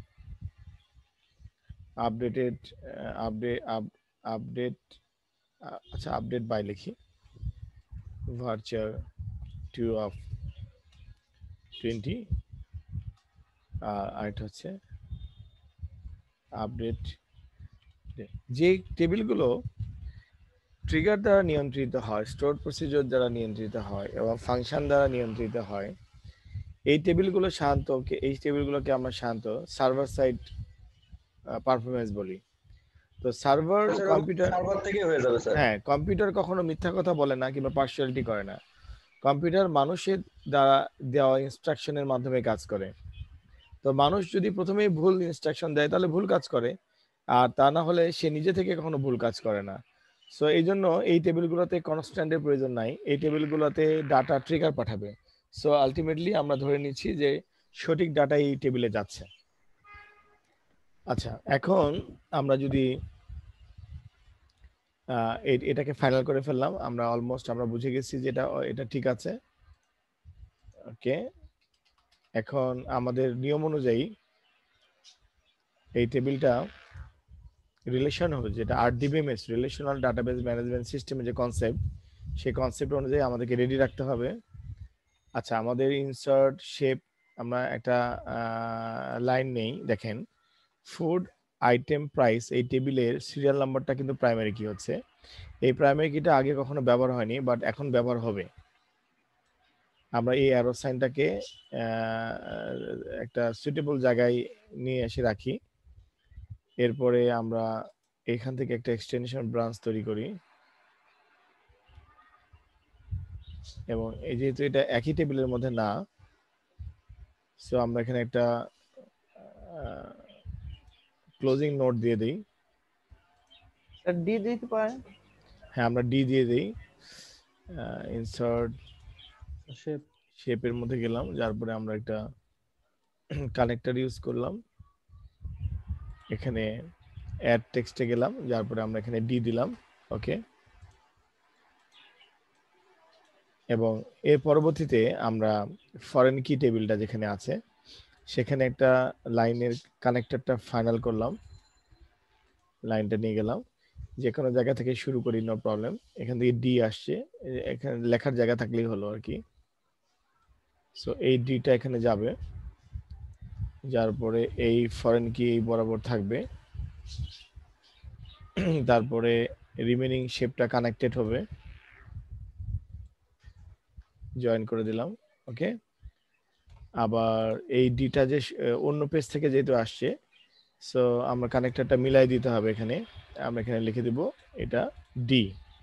Speaker 1: updated update আচ্ছা আপডেট বাই লিখি, ভার্চার 2 of 20 আর এটা হচ্ছে আপডেট। যে টেবিলগুলো ট্রিগার দ্বারা নিয়ন্ত্রিত হয়, স্টোর প্রসিডিউর দ্বারা নিয়ন্ত্রিত হয় এবং ফাংশন দ্বারা নিয়ন্ত্রিত হয়, এই টেবিলগুলো সাধারণত এই টেবিলগুলোকে আমরা সাধারণত সার্ভার সাইড পারফরমেন্স বলি। তো সার্ভার কম্পিউটার
Speaker 4: সার্ভার থেকে হয়ে যাবে স্যার।
Speaker 1: হ্যাঁ, কম্পিউটার কখনো মিথ্যা কথা বলে না কিংবা পার্সিয়ালিটি করে না। কম্পিউটার মানুষের দ্বারা দেওয়া ইনস্ট্রাকশনের মাধ্যমে কাজ করে। তো মানুষ যদি প্রথমেই ভুল ইনস্ট্রাকশন দেয় তাহলে ভুল কাজ করে, আর তা না হলে সে নিজে থেকে কখনো ভুল কাজ করে না। সো এই জন্য এই টেবিলগুলোতে কনস্ট্যান্টের প্রয়োজন নাই, এই টেবিলগুলোতে ডাটা ট্রিগার পাঠাবে। সো আলটিমেটলি আমরা ধরে নিচ্ছি যে সঠিক ডাটা এই টেবিলে যাচ্ছে। আচ্ছা, এখন আমরা যদি এটাকে ফাইনাল করে ফেললাম, আমরা অলমোস্ট আমরা বুঝে গেছি যে এটা ঠিক আছে। ওকে, এখন আমাদের নিয়ম অনুযায়ী এই টেবিলটা রিলেশন হবে, যেটা RDBMS রিলেশনাল ডাটাবেস ম্যানেজমেন্ট সিস্টেমের যে কনসেপ্ট, সেই কনসেপ্ট অনুযায়ী আমাদেরকে রেডি রাখতে হবে। আচ্ছা, আমাদের ইনসার্ট শেপ, আমরা একটা লাইন নেই, দেখেন ফুড আইটেম প্রাইস, এই টেবিলের সিরিয়াল নাম্বারটা কিন্তু প্রাইমারি কি হচ্ছে। এই প্রাইমারি কিটা আগে কখনো ব্যবহার হয়নি, বাট এখন ব্যবহার হবে। আমরা এই অ্যারো সাইনটাকে একটা সুইটেবল জায়গায় নিয়ে এসে রাখি। এরপরে আমরা এখান থেকে একটা এক্সটেনশন ব্রাঞ্চ তৈরি করি এবং এই যেহেতু এটা একই টেবিলের মধ্যে না, সো আমরা এখানে একটা ক্লোজিং নোট দিয়ে দিই।
Speaker 2: স্যার ডি দিতে পারেন।
Speaker 1: হ্যাঁ, আমরা ডি দিয়ে দিই। ইনসার্ট
Speaker 5: শেপ
Speaker 1: শেপের মধ্যে গেলাম, যার পরে আমরা একটা কানেক্টর ইউজ করলাম। এখানে অ্যাড টেক্সটে গেলাম, যার পরে আমরা এখানে ডি দিলাম। ওকে, এবং এর পরবর্তীতে আমরা ফরেন কি টেবিলটা যেখানে আছে সেখানে একটা লাইনের কানেক্টরটা ফাইনাল করলাম, লাইনটা নিয়ে গেলাম, যে কোনো জায়গা থেকে শুরু করি, নো প্রবলেম। এখান থেকে ডি আসছে, এখানে লেখার জায়গা থাকলেই হলো আর কি। সো এই ডিটা এখানে যাবে, যার পরে এই ফরেন কি এই বরাবর থাকবে, তারপরে রিমেনিং শেপটা কানেক্টেড হবে, জয়েন করে দিলাম। ওকে, আবার এই ডিটা যে অন্য পেজ থেকে যেহেতু আসছে, সো আমরা কানেক্টরটা মিলাই দিতে হবে। এখানে আমরা এখানে লিখে দিব এটা ডি,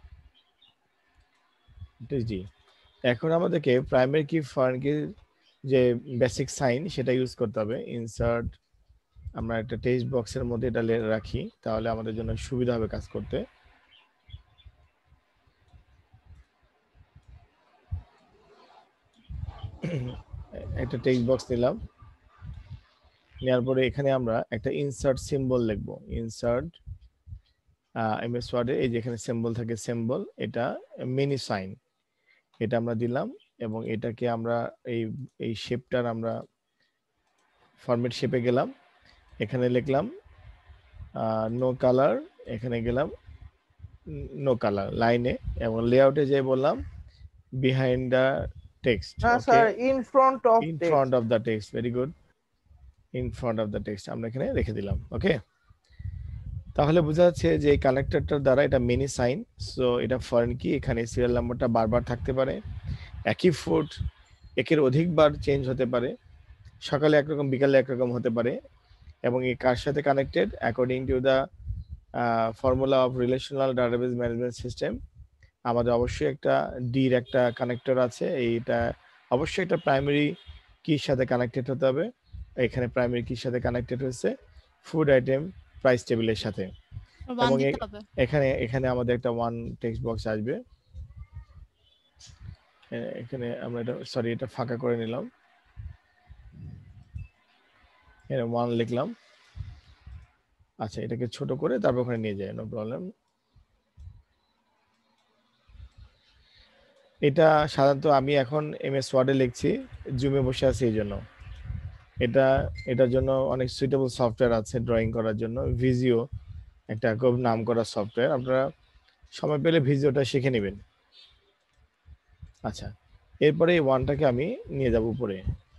Speaker 1: ডি। এখন আমাদেরকে প্রাইমারি কি ফরেন কি যে বেসিক সাইন সেটা ইউজ করতে হবে। ইনসার্ট, আমরা একটা টেক্সট বক্সের মধ্যে এটা রাখি, তাহলে আমাদের জন্য সুবিধা হবে কাজ করতে। একটা টেক্সট বক্স নিলাম, নেওয়ার পরে এখানে আমরা একটা ইনসার্ট সিম্বল লিখবো। ইনসার্ট এমএস ওয়ার্ডে এই যে এখানে সিম্বল থাকে, সিম্বল, এটা মিনি সাইন, এটা আমরা দিলাম এবং এটাকে আমরা এই শেপটার আমরা ফরম্যাট শেপে গেলাম, এখানে লিখলাম নো কালার, এখানে গেলাম নো কালার লাইনে, এবং লেআউটে যে বললাম বিহাইন্ড দ্য টেক্সট।
Speaker 2: না sir, in front of
Speaker 1: in front of the text, very good, in front of the text আমরা এখানে রেখে দিলাম। ওকে, তাহলে বোঝা যাচ্ছে যে এই কানেক্টরটার দ্বারা এটা মিনি সাইন, সো এটা ফরেন কি, এখানে সিরিয়াল নাম্বারটা বারবার থাকতে পারে, একই ফুড একের অধিকবার চেঞ্জ হতে পারে, সকালে একরকম বিকালে একরকম হতে পারে, এবং এই কার সাথে connected according to the formula of relational database management system. আমাদের অবশ্যই একটা ডির একটা কানেক্টর আছে, এইটা অবশ্যই একটা প্রাইমারি কির সাথে কানেক্টেড হতে হবে। এখানে প্রাইমারি কির সাথে কানেক্টেড হয়েছে ফুড আইটেম প্রাইস টেবিলের সাথে। এবং এখানে এখানে আমাদের একটা ওয়ান টেক্সট বক্স আসবে। এখানে আমরা এটা সরি এটা ফাঁকা করে নিলাম, এখানে ওয়ান লিখলাম। আচ্ছা এটাকে ছোট করে তারপর ওখানে নিয়ে যায়, নো প্রবলেম। এটা সাধারণত আমি এখন এমএস ওয়ার্ডে লিখছি, জুমে বসে আছি এই জন্য। এটার জন্য অনেক সুইটেবল সফটওয়্যার আছে ড্রয়িং করার জন্য। ভিজিও একটা খুব নাম করা সফটওয়্যার, আপনারা সময় পেলে ভিজিওটা শিখে নেবেন। আচ্ছা এরপরে এই ওয়ানটাকে আমি নিয়ে যাব উপরে।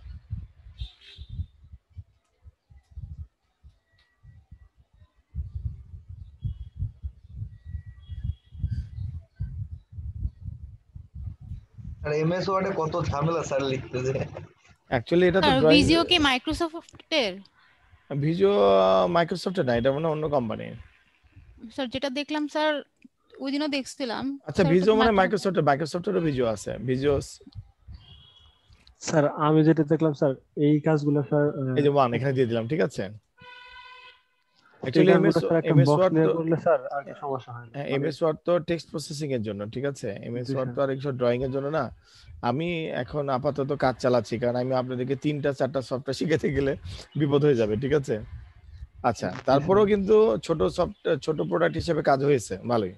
Speaker 4: আর এমএস ওয়ার্ডে কত ঝামেলা স্যার লিখতে যে।
Speaker 1: অ্যাকচুয়ালি এটা তো ড্রয়িং।
Speaker 6: ভিজিও কি মাইক্রোসফটের?
Speaker 1: ভিজিও মাইক্রোসফটের না, এটা মানে অন্য কোম্পানি।
Speaker 6: স্যার যেটা দেখলাম স্যার ওই দিনও দেখছিলাম।
Speaker 1: আচ্ছা ভিজিও মানে মাইক্রোসফটেরও ভিজিও আছে, ভিজিও।
Speaker 5: স্যার আমি যেটা দেখলাম স্যার এই কাজগুলো স্যার
Speaker 1: এই যে ওয়ান এখানে দিয়ে দিলাম, ঠিক আছে।
Speaker 5: অ্যাকচুয়ালি এমএস ওয়ার্ড নিয়ে করলে স্যার আর কি সমস্যা হয় না।
Speaker 1: এমএস ওয়ার্ড তো টেক্সট প্রসেসিং এর জন্য, ঠিক আছে। এমএস ওয়ার্ড তো আর একটু ড্রয়িং এর জন্য না। আমি এখন আপাতত কাজ চালাচ্ছি, কারণ আমি আপনাদেরকে 3-4টা সফটওয়্যার শিখাতে গেলে বিপদ হয়ে যাবে, ঠিক আছে। আচ্ছা তারপরেও কিন্তু ছোট প্রোডাক্ট হিসেবে কাজ হয়েছে ভালোই।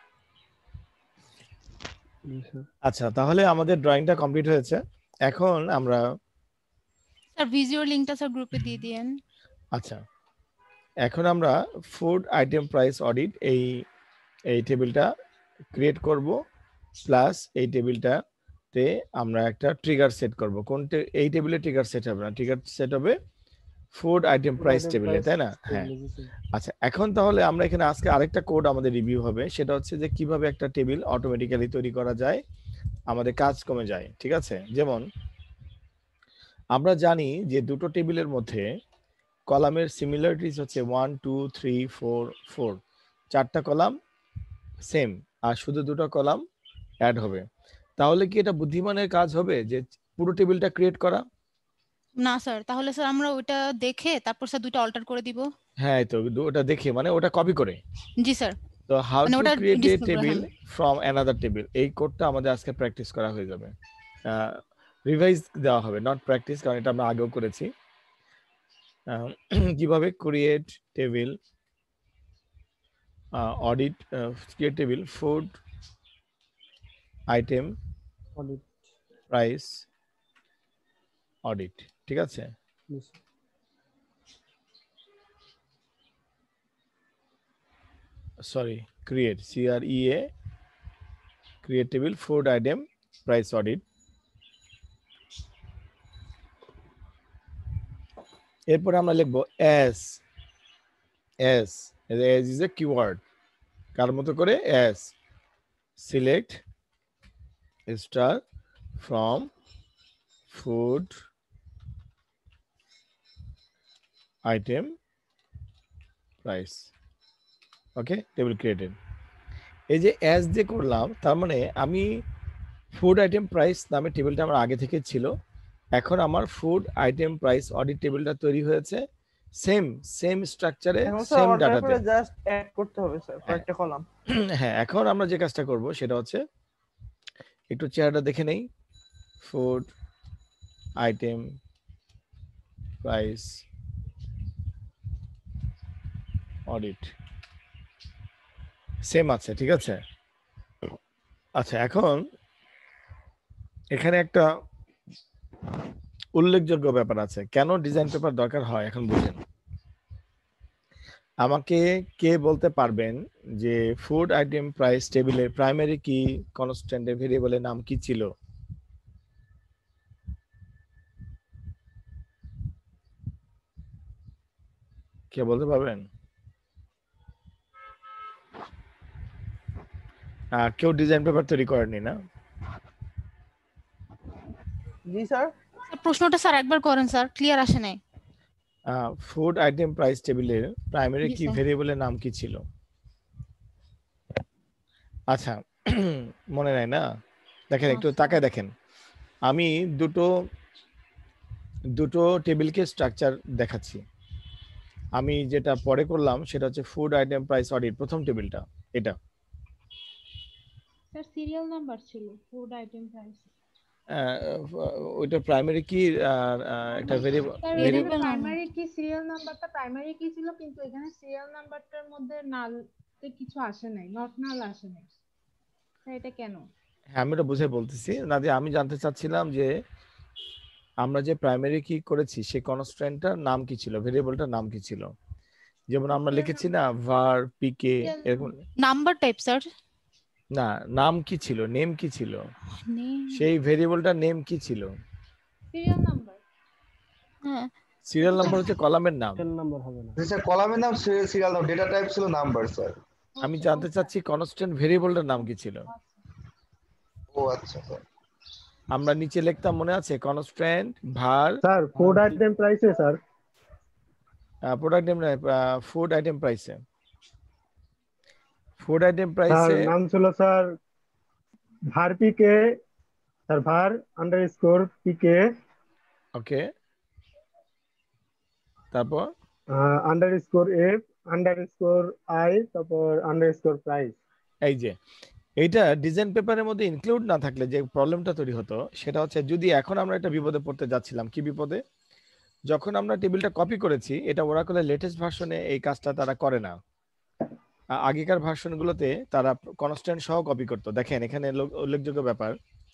Speaker 1: আচ্ছা তাহলে আমাদের ড্রয়িংটা কমপ্লিট হয়েছে। এখন আমরা
Speaker 6: স্যার ভিজিওর লিংকটা স্যার গ্রুপে দিয়ে দিয়েন।
Speaker 1: আচ্ছা এখন আমরা ফুড আইটেম প্রাইস অডিট এই টেবিলটা ক্রিয়েট করব, প্লাস এই টেবিলটাতে আমরা একটা ট্রিগার সেট করব। কোনটা এই টেবিলে ট্রিগার সেট হবে না, ট্রিগার সেট হবে ফুড আইটেম প্রাইস টেবিলে, তাই না? হ্যাঁ। আচ্ছা এখন তাহলে আমরা এখানে আজকে আরেকটা কোড আমাদের রিভিউ হবে, সেটা হচ্ছে যে কিভাবে একটা টেবিল অটোমেটিক্যালি তৈরি করা যায়, আমাদের কাজ কমে যায়, ঠিক আছে। যেমন আমরা জানি যে দুটো টেবিলের মধ্যে কলামের সিমিলারিটিস হচ্ছে 1 2 3 4 4, 4টা কলাম সেম আর শুধু দুটো কলাম অ্যাড হবে। তাহলে কি এটা বুদ্ধিমানের কাজ হবে যে পুরো টেবিলটা ক্রিয়েট করা?
Speaker 6: না স্যার, তাহলে স্যার আমরা ওটা দেখে তারপর স্যার দুটো অল্টার করে দিব।
Speaker 1: হ্যাঁ তো ওটা দেখে মানে ওটা কপি করে।
Speaker 6: জি স্যার।
Speaker 1: তো হাউ
Speaker 6: মানে
Speaker 1: টু
Speaker 6: ওটা
Speaker 1: ক্রিয়েট এ
Speaker 6: display করা,
Speaker 1: টেবিল
Speaker 6: হ্যাঁ।
Speaker 1: ফ্রম অ্যানাদার টেবিল, এই কোডটা আমাদের আজকে প্র্যাকটিস করা হয়ে যাবে। রিভাইজ দেওয়া হবে, নট প্র্যাকটিস, কারণ এটা আমরা আগেও করেছি। কিভাবে create table audit create table food item price audit, ঠিক আছে। Sorry create CREA create table food item price audit. এরপরে আমরা লিখবো এস ইজ এ কিওয়ার্ড, কার মতো করে as select star from food item price, okay table created. এই যে এস দিয়ে করলাম, তার মানে আমি ফুড আইটেম প্রাইস নামে টেবিলটা আমার আগে থেকে ছিল, এখন আমার ফুড আইটেম প্রাইস অডিট টেবিলটা তৈরি হয়েছে সেম স্ট্রাকচারে সেম ডাটাতে,
Speaker 2: জাস্ট অ্যাড করতে হবে স্যার কয়েকটা কলাম।
Speaker 1: হ্যাঁ এখন আমরা যে কাজটা করব সেটা হচ্ছে একটু চেহারাটা দেখে নেই। Food item price audit same আছে, ঠিক আছে। আচ্ছা এখন এখানে একটা উল্লেখযোগ্য ব্যাপার আছে, কেন ডিজাইন পেপার দরকার হয় এখন বুঝেন। আমাকে কে বলতে পারবেন যে ফুড আইটেম প্রাইস টেবিলের প্রাইমারি কি কনস্ট্যান্ট ভেরিয়েবলের নাম কি ছিল? কে বলতে পারবেন? কেউ ডিজাইন পেপার তৈরি করেনি না?
Speaker 2: জি স্যার।
Speaker 6: প্রশ্নটা স্যার একবার করেন স্যার, ক্লিয়ার আসে নাই।
Speaker 1: ফুড আইটেম প্রাইস টেবিলের প্রাইমারি
Speaker 6: জি
Speaker 1: কি
Speaker 6: স্যার।
Speaker 1: ভেরিয়েবলের নাম কি ছিল? আচ্ছা, মনে নাই না? দেখেন একটু
Speaker 6: আচ্ছা।
Speaker 1: তাকায় দেখেন, আমি দুটো টেবিলকে স্ট্রাকচার দেখাচ্ছি। আমি যেটা পরে করলাম সেটা হচ্ছে ফুড আইটেম প্রাইস অডিট, প্রথম টেবিলটা এটা।
Speaker 7: স্যার সিরিয়াল নাম্বার ছিল ফুড আইটেম প্রাইস।
Speaker 1: ওইটা প্রাইমারি কি একটা ভেরিয়েবল
Speaker 7: স্যার এখানে
Speaker 6: ভেরিয়েবল নাম।
Speaker 7: প্রাইমারি কি সিরিয়াল নাম্বারটা প্রাইমারি কি ছিল, কিন্তু এখানে সিরিয়াল নাম্বারটার মধ্যে নালতে কিছু আসে নাই, নট নাল আসে নাই। স্যার এটা কেন?
Speaker 1: হ্যাঁ, আমি ওটা বুঝে বলতেছি নাদি। আমি জানতে চাচ্ছিলাম যে আমরা যে প্রাইমারি কি করেছি সেই কনস্ট্যান্টটার নাম কি ছিল, ভেরিয়েবলটার নাম কি ছিল। যেমন আমরা লিখেছি না var pk এরকম,
Speaker 6: নাম্বার টাইপ স্যার।
Speaker 1: না নাম কি ছিল, নেম কি ছিল,
Speaker 6: নেম।
Speaker 1: সেই ভেরিয়েবলটার নেম কি ছিল?
Speaker 7: Serial number.
Speaker 6: হ্যাঁ
Speaker 1: সিরিয়াল নাম্বার হচ্ছে কলামের নাম।
Speaker 5: সেল নাম্বার হবে না।
Speaker 4: স্যার কলামের নাম সিরিয়াল নাম, ডেটা টাইপ ছিল নাম্বার স্যার।
Speaker 1: আমি জানতে চাচ্ছি কনস্ট্যান্ট ভেরিয়েবলটার নাম কি ছিল।
Speaker 4: ও আচ্ছা স্যার।
Speaker 1: আমরা নিচে লিখতাম, মনে আছে, constant var
Speaker 8: sir food item প্রাইসে sir
Speaker 1: product name, food item প্রাইসে, ফুড আইটেম
Speaker 8: স্যার
Speaker 1: প্রাইসে
Speaker 8: নাম ছিল স্যার ভার পিকে, স্যার ভার আন্ডারস্কোর পিকে
Speaker 1: ওকে, তারপর
Speaker 8: আন্ডারস্কোর এফ আন্ডারস্কোর আই তারপর আন্ডারস্কোর প্রাইস।
Speaker 1: এই যে এইটা ডিজাইন পেপারের মধ্যে ইনক্লুড না থাকলে যে প্রবলেমটা তৈরি হতো সেটা হচ্ছে, যদি এখন আমরা একটা বিপদে পড়তে যাচ্ছিলাম। কি বিপদে? যখন আমরা টেবিলটা কপি করেছি, এটা ওরাকলের লেটেস্ট ভার্সনে এই কাজটা তারা করে না। আগেকার ভার্সনগুলোতে তারা কনস্ট্যান্ট সহ কপি করতো। দেখেন এখানে উল্লেখযোগ্য ব্যাপার,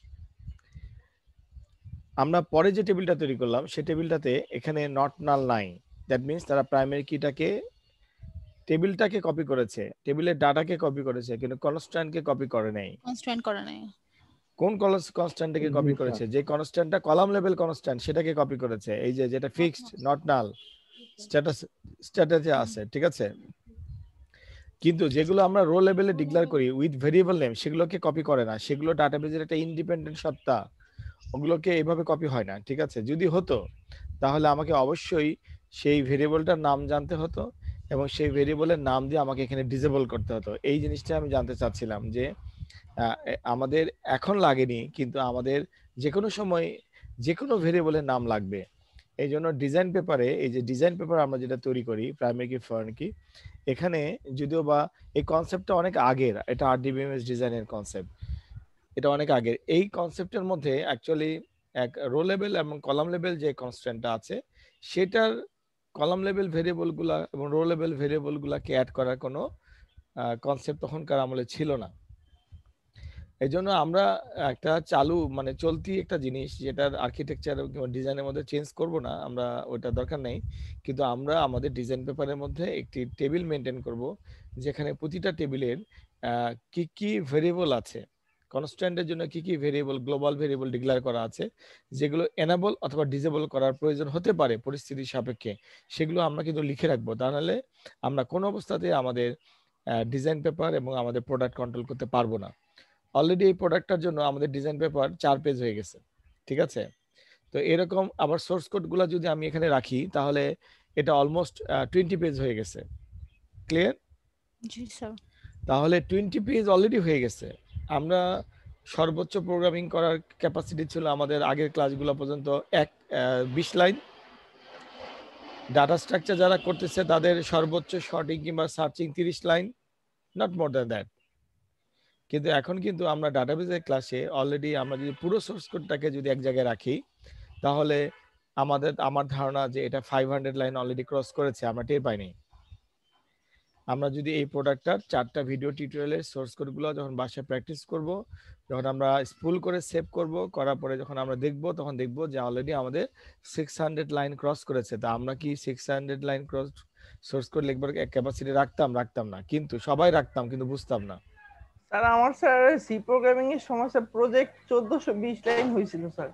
Speaker 1: আমরা পরে যে টেবিলটা তৈরি করলাম সেই টেবিলটাতে এখানে নট নাল নাই। দ্যাট মিনস তারা প্রাইমারি কিটাকে, টেবিলটাকে কপি করেছে, টেবিলের ডাটাকে কপি করেছে, কিন্তু কনস্ট্যান্টকে কপি করে নাই।
Speaker 6: কনস্ট্যান্ট করে নাই।
Speaker 1: কোন কনস্ট্যান্টটাকে কপি করেছে? যে কনস্ট্যান্টটা কলাম লেভেল কনস্ট্যান্ট সেটাকে কপি করেছে, এই যে যেটা ফিক্সড নট নাল স্ট্যাটাসে আছে, ঠিক আছে। কিন্তু যেগুলো আমরা রো লেভেলে ডিক্লেয়ার করি উইথ ভেরিয়েবল নেম, সেগুলোকে কপি করে না। সেগুলো ডাটাবেজের একটা ইন্ডিপেন্ডেন্ট সত্তা, ওগুলোকে এইভাবে কপি হয় না, ঠিক আছে। যদি হতো তাহলে আমাকে অবশ্যই সেই ভেরিয়েবলটার নাম জানতে হতো এবং সেই ভেরিয়েবলের নাম দিয়ে আমাকে এখানে ডিসেবল করতে হতো। এই জিনিসটা আমি জানতে চাচ্ছিলাম যে আমাদের এখন লাগেনি, কিন্তু আমাদের যে কোনো সময় যে কোনো ভেরিয়েবলের নাম লাগবে। এই জন্য ডিজাইন পেপারে, এই যে ডিজাইন পেপার আমরা যেটা তৈরি করি প্রাইমারি কি ফরেন কি, এখানে যদিও বা এই কনসেপ্টটা অনেক আগের, এটা আরডিবিএমএস ডিজাইনের কনসেপ্ট, এটা অনেক আগের। এই কনসেপ্টের মধ্যে অ্যাকচুয়ালি এক রো লেভেল এবং কলাম লেভেল যে কনস্ট্যান্টটা আছে, সেটার কলাম লেভেল ভেরিয়েবলগুলা এবং রো লেভেল ভেরিয়েবলগুলাকে অ্যাড করার কোনো কনসেপ্ট তখনকার আমলে ছিল না। এই জন্য আমরা একটা চালু মানে চলতি একটা জিনিস, যেটার আর্কিটেকচার ডিজাইনের মধ্যে চেঞ্জ করব না, আমরা ওটা দরকার নেই। কিন্তু আমরা আমাদের ডিজাইন পেপারের মধ্যে একটি টেবিল মেনটেন করব, যেখানে প্রতিটা টেবিলের কি কি ভেরিয়েবল আছে, কনস্ট্যান্টের জন্য কি কি ভেরিয়েবল, গ্লোবাল ভেরিয়েবল ডিক্লেয়ার করা আছে, যেগুলো এনেবল অথবা ডিসেবল করার প্রয়োজন হতে পারে পরিস্থিতির সাপেক্ষে, সেগুলো আমরা কিন্তু লিখে রাখবো। তা নাহলে আমরা কোনো অবস্থাতে আমাদের ডিজাইন পেপার এবং আমাদের প্রোডাক্ট কন্ট্রোল করতে পারবো না। অলরেডি এই প্রোডাক্টটার জন্য আমাদের ডিজাইন পেপার 4 পেজ হয়ে গেছে, ঠিক আছে। তো এরকম আবার সোর্স কোডগুলো যদি আমি এখানে রাখি তাহলে এটা অলমোস্ট 20 পেজ হয়ে গেছে। ক্লিয়ার?
Speaker 6: জি স্যার।
Speaker 1: তাহলে 20 পেজ অলরেডি হয়ে গেছে। আমরা সর্বোচ্চ প্রোগ্রামিং করার ক্যাপাসিটি ছিল আমাদের আগের ক্লাসগুলো পর্যন্ত 20 লাইন। ডাটা স্ট্রাকচার যারা করতেছে তাদের সর্বোচ্চ শর্টিং কিংবা searching 30 line, not more than that. কিন্তু এখন কিন্তু আমরা ডাটাবেজের ক্লাসে অলরেডি আমরা যদি পুরো সোর্স কোডটাকে যদি এক জায়গায় রাখি, তাহলে আমার ধারণা যে এটা 500 লাইন অলরেডি ক্রস করেছে, আমরা টের পাইনি। আমরা যদি এই প্রোডাক্টটার 4টা ভিডিও টিউটোরিয়ালের সোর্স কোডগুলো যখন বাসায় প্র্যাকটিস করব, যখন আমরা স্পুল করে সেভ করব, করার পরে যখন আমরা দেখব, তখন দেখব যে অলরেডি আমাদের 600 লাইন ক্রস করেছে। তা আমরা কি 600 লাইন ক্রস সোর্স কোড লিখবার ক্যাপাসিটি রাখতাম না, কিন্তু সবাই রাখতাম, কিন্তু বুঝতাম না।
Speaker 2: স্যার আমার স্যার সি প্রোগ্রামিং এর সমস্যা প্রজেক্ট 1420 লাইন হয়েছিল sir.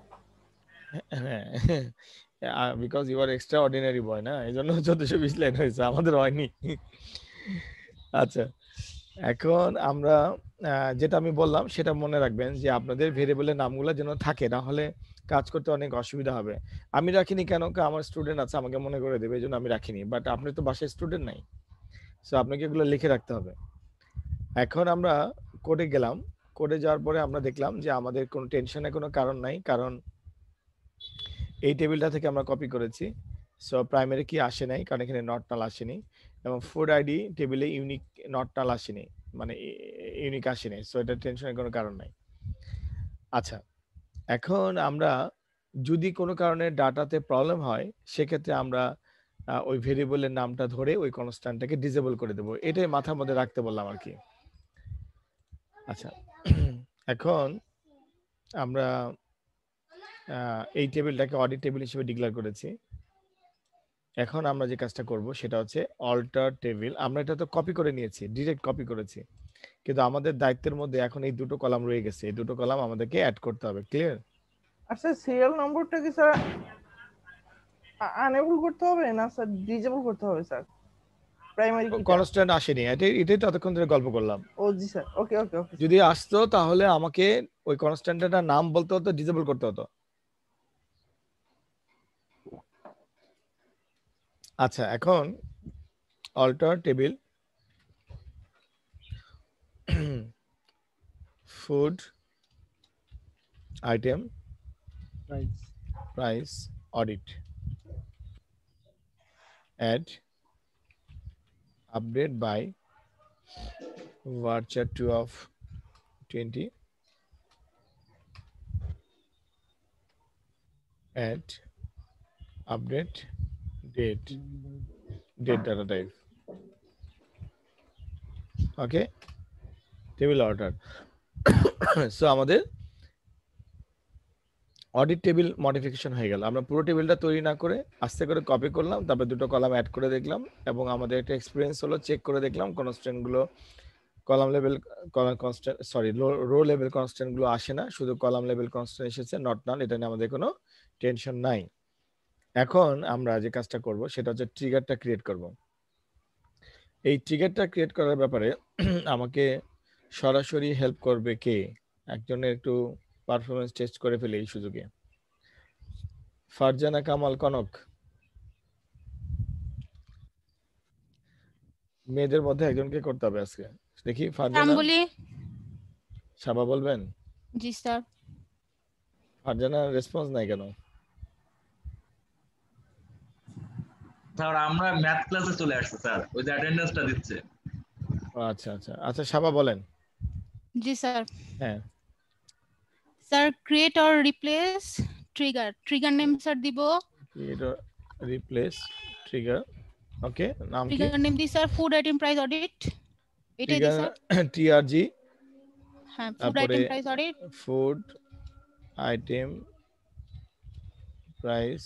Speaker 1: Because you are extraordinary boy না, এই জন্য 1420 লাইন হয়েছে, আমাদের হয়নি। আচ্ছা, এখন আমরা যেটা আমি বললাম সেটা মনে রাখবেন যে আপনাদের ভেরিয়েবলের নামগুলো যেন থাকে, না হলে কাজ করতে অনেক অসুবিধা হবে। আমি রাখিনি কেন, আমার স্টুডেন্ট আছে আমাকে মনে করে দেবে, এই জন্য আমি রাখিনি। বাট আপনি তো বাসায় স্টুডেন্ট নাই, সো আপনাকে এগুলো লিখে রাখতে হবে। এখন আমরা কোডে গেলাম, কোডে যাওয়ার পরে আমরা দেখলাম যে আমাদের কোনো টেনশনের কোনো কারণ নাই, কারণ এই টেবিলটা থেকে আমরা কপি করেছি। সো প্রাইমারি কি আসে নাই, কারণ এখানে নট নাল আসেনি, এবং ফুড আইডি টেবিলে ইউনিক নট নাল আসেনি, মানে ইউনিক আসেনি। সো এটা টেনশনের কোনো কারণ নাই। আচ্ছা, এখন আমরা যদি কোনো কারণে ডাটাতে প্রবলেম হয়, সেক্ষেত্রে আমরা ওই ভেরিয়েবলের নামটা ধরে ওই কনস্ট্যান্টটাকে ডিসেবল করে দেবো। এটাই মাথার মধ্যে রাখতে বললাম আর কি। আচ্ছা, এখন আমরা এই টেবিলটাকে অডিট টেবিল হিসেবে ডিক্লেয়ার করেছি। এখন আমরা যে কাজটা করব সেটা হচ্ছে অল্টার টেবিল। আমরা এটা তো কপি করে নিয়েছি, ডিরেক্ট কপি করেছি, কিন্তু আমাদের দায়িত্বের মধ্যে এখন এই দুটো কলাম রয়ে গেছে, এই দুটো কলাম আমাদেরকে অ্যাড করতে হবে। ক্লিয়ার?
Speaker 2: আচ্ছা, সিরিয়াল নম্বরটা কি স্যার আনএবল করতে হবে না স্যার ডিজেবল করতে হবে স্যার? প্রাইমারি কি
Speaker 1: কনস্ট্যান্ট আসেনি, এটাই তো এতক্ষণ ধরে গল্প করলাম।
Speaker 2: ও জি স্যার, ওকে ওকে ওকে।
Speaker 1: যদি আসতো তাহলে আমাকে ওই কনস্ট্যান্টটার নাম বলতে হতো, ডিসেবল করতে হতো। আচ্ছা, এখন alter table food item price audit add update by varchar 2 of 20 add update date data type. Okay, table order. So আমাদের অডিট টেবিল মডিফিকেশন হয়ে গেল। আমরা পুরো টেবিলটা তৈরি না করে আস্তে করে কপি করলাম, তারপর দুটো কলাম অ্যাড করে দেখলাম, এবং আমাদের একটা এক্সপিরিয়েন্স হলো চেক করে দেখলাম কনস্ট্যান্ট গুলো column level constant sorry row level constant গুলো আসে না, শুধু কলাম লেভেল কনস্ট্যান্ট এসেছে, নট নাল। এটা নিয়ে আমাদের কোনো টেনশন নাই। এখন আমরা যে কাজটা করব সেটা হচ্ছে ট্রিগারটা ক্রিয়েট করব। এই ট্রিগারটা ক্রিয়েট করার ব্যাপারে আমাকে সরাসরি হেল্প করবে কে? একজনের একটু পারফরমেন্স টেস্ট করে ফেলে এই সুযোগে। ফারজানা কামাল কনক, মেয়েদের মধ্যে একজনকে করতে হবে আজকে। দেখি ফারজানা,
Speaker 6: বলি।
Speaker 1: সাবা বলবেন?
Speaker 6: জি স্যার।
Speaker 1: ফারজানা রেসপন্স নাই কেন?
Speaker 4: স্যার আমরা ম্যাথ ক্লাসে চলে আসছে স্যার, ওই যে অ্যাটেন্ডেন্সটা দিচ্ছে।
Speaker 1: আচ্ছা আচ্ছা আচ্ছা, সাবা বলেন।
Speaker 6: জি স্যার।
Speaker 1: হ্যাঁ
Speaker 6: sir, create or replace trigger. Trigger name sir দিব,
Speaker 1: create or replace trigger. Okay, নাম কি?
Speaker 6: ট্রিগার নেম দি sir food item price audit. এটাই দি স্যার।
Speaker 1: টিআরজি।
Speaker 6: হ্যাঁ, food item price audit.
Speaker 1: Food item price